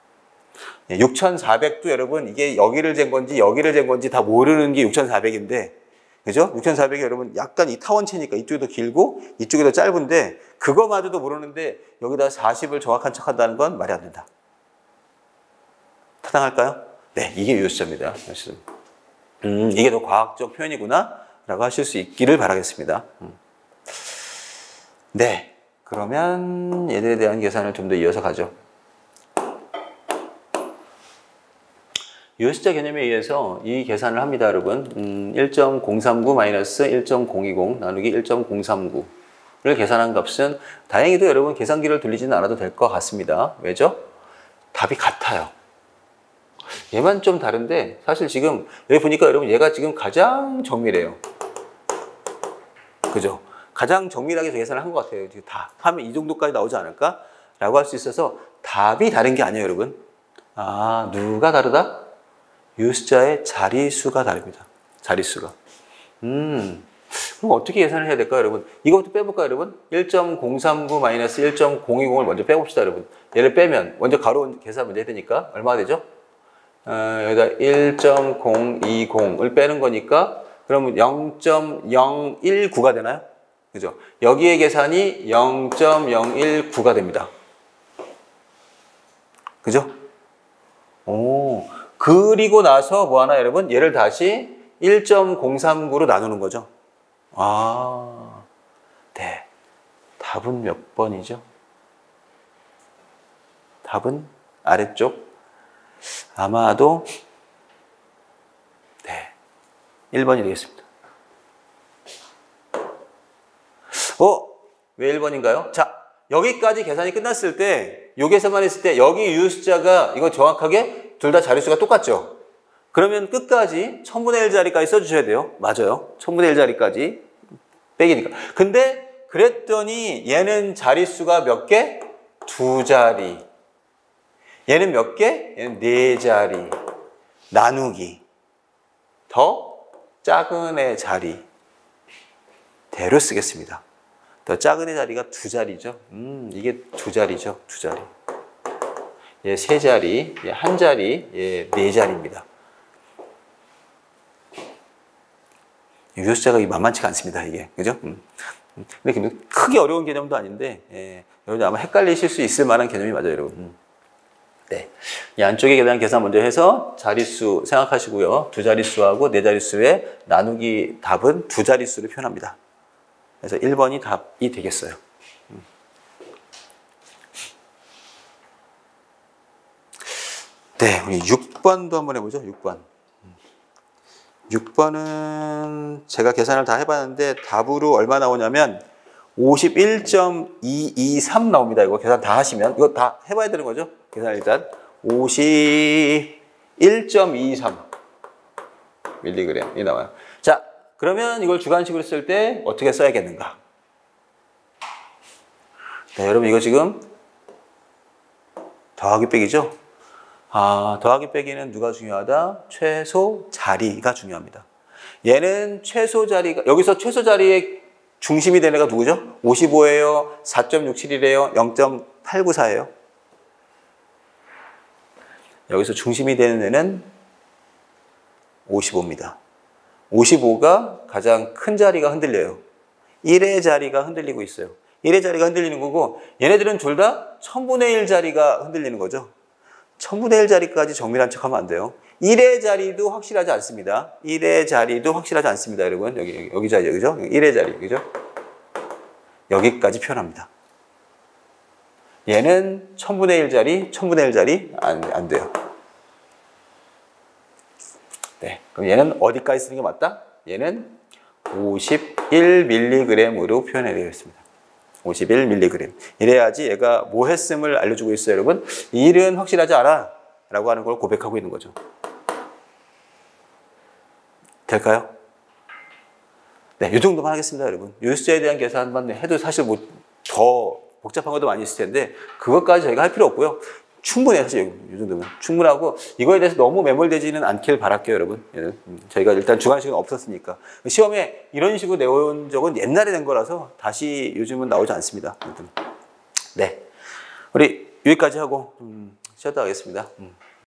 6,400도 여러분 이게 여기를 잰 건지 여기를 잰 건지 다 모르는 게 6,400인데 그죠? 6,400이 여러분 약간 이 타원체니까 이쪽이 더 길고 이쪽이 더 짧은데 그거마저도 모르는데 여기다 40을 정확한 척 한다는 건 말이 안 된다. 타당할까요? 네, 이게 유효수자입니다. 이게 더 과학적 표현이구나 라고 하실 수 있기를 바라겠습니다. 네, 그러면 얘들에 대한 계산을 좀 더 이어서 가죠. 유효수자 개념에 의해서 이 계산을 합니다, 여러분. 1.039-1.020 나누기 1.039를 계산한 값은 다행히도 여러분 계산기를 돌리지는 않아도 될 것 같습니다. 왜죠? 답이 같아요. 얘만 좀 다른데 사실 지금 여기 보니까 여러분 얘가 지금 가장 정밀해요. 그죠? 가장 정밀하게 계산을 한 것 같아요. 다 하면 이 정도까지 나오지 않을까? 라고 할 수 있어서 답이 다른 게 아니에요, 여러분. 아, 누가 다르다? 유효수자의 자리수가 다릅니다. 자리수가. 그럼 어떻게 계산을 해야 될까요, 여러분? 이것부터 빼볼까요, 여러분? 1.039-1.020을 먼저 빼봅시다, 여러분. 얘를 빼면, 먼저 가로 계산 먼저 해야 되니까, 얼마가 되죠? 여기다 1.020을 빼는 거니까, 그러면 0.019가 되나요? 그죠? 여기의 계산이 0.019가 됩니다. 그죠? 오. 그리고 나서 뭐 하나 여러분? 얘를 다시 1.039로 나누는 거죠. 아, 네. 답은 몇 번이죠? 답은 아래쪽. 아마도 네. 1번이 되겠습니다. 왜 1번인가요? 자, 여기까지 계산이 끝났을 때, 여기에서만 했을 때, 여기 유효수자가 이거 정확하게 둘 다 자릿수가 똑같죠? 그러면 끝까지 1000분의 1 자리까지 써주셔야 돼요. 맞아요. 1000분의 1 자리까지 빼기니까. 근데 그랬더니 얘는 자릿수가 몇 개? 2자리. 얘는 몇 개? 얘는 4자리. 나누기. 더 작은 애 자리. 대로 쓰겠습니다. 더 작은 애 자리가 2자리죠. 이게 2자리죠. 2자리. 얘 3자리, 얘 1자리, 얘 4자리입니다. 유효수자가 만만치가 않습니다, 이게. 그죠? 근데 크게 어려운 개념도 아닌데, 예, 여러분 아마 헷갈리실 수 있을 만한 개념이 맞아요, 여러분. 네. 이 안쪽에 대한 계산 먼저 해서 자릿수 생각하시고요. 2자릿수하고 4자릿수의 나누기 답은 2자릿수로 표현합니다. 그래서 1번이 답이 되겠어요. 네, 우리 6번도 한번 해보죠. 6번. 6번은 제가 계산을 다 해봤는데 답으로 얼마 나오냐면 51.223 나옵니다. 이거 계산 다 하시면 이거 다 해봐야 되는 거죠. 계산 일단 51.223 밀리그램이 나와요. 자, 그러면 이걸 주관식으로 쓸 때 어떻게 써야겠는가? 네, 여러분 이거 지금 더하기 빼기죠? 아, 더하기 빼기는 누가 중요하다? 최소 자리가 중요합니다. 얘는 최소 자리가, 여기서 최소 자리의 중심이 되는 애가 누구죠? 55예요? 4.67이래요? 0.894예요? 여기서 중심이 되는 애는 55입니다. 55가 가장 큰 자리가 흔들려요. 1의 자리가 흔들리고 있어요. 1의 자리가 흔들리는 거고 얘네들은 둘 다 1000분의 1 자리가 흔들리는 거죠. 1000분의 1 자리까지 정밀한 척하면 안 돼요. 1의 자리도 확실하지 않습니다. 1의 자리도 확실하지 않습니다, 여러분. 여기 자리, 여기죠? 1의 자리, 그죠? 여기까지 표현합니다. 얘는 1000분의 1 자리, 1000분의 1 자리 안 돼요. 네, 그럼 얘는 어디까지 쓰는 게 맞다? 얘는 51mg으로 표현해야 되겠습니다. 51mg. 이래야지 얘가 뭐 했음을 알려주고 있어요, 여러분. 이 일은 확실하지 않아 라고 하는 걸 고백하고 있는 거죠. 될까요? 네, 이 정도만 하겠습니다, 여러분. 요수자에 대한 계산만 해도 사실 뭐 더 복잡한 것도 많이 있을 텐데 그것까지 저희가 할 필요 없고요. 충분해요, 사실 이 정도면. 충분하고 이거에 대해서 너무 매몰되지는 않길 바랄게요, 여러분. 저희가 일단 주관식은 없었으니까. 시험에 이런 식으로 내온 적은 옛날에 낸 거라서 다시 요즘은 나오지 않습니다. 네, 우리 여기까지 하고 쉬었다 가겠습니다.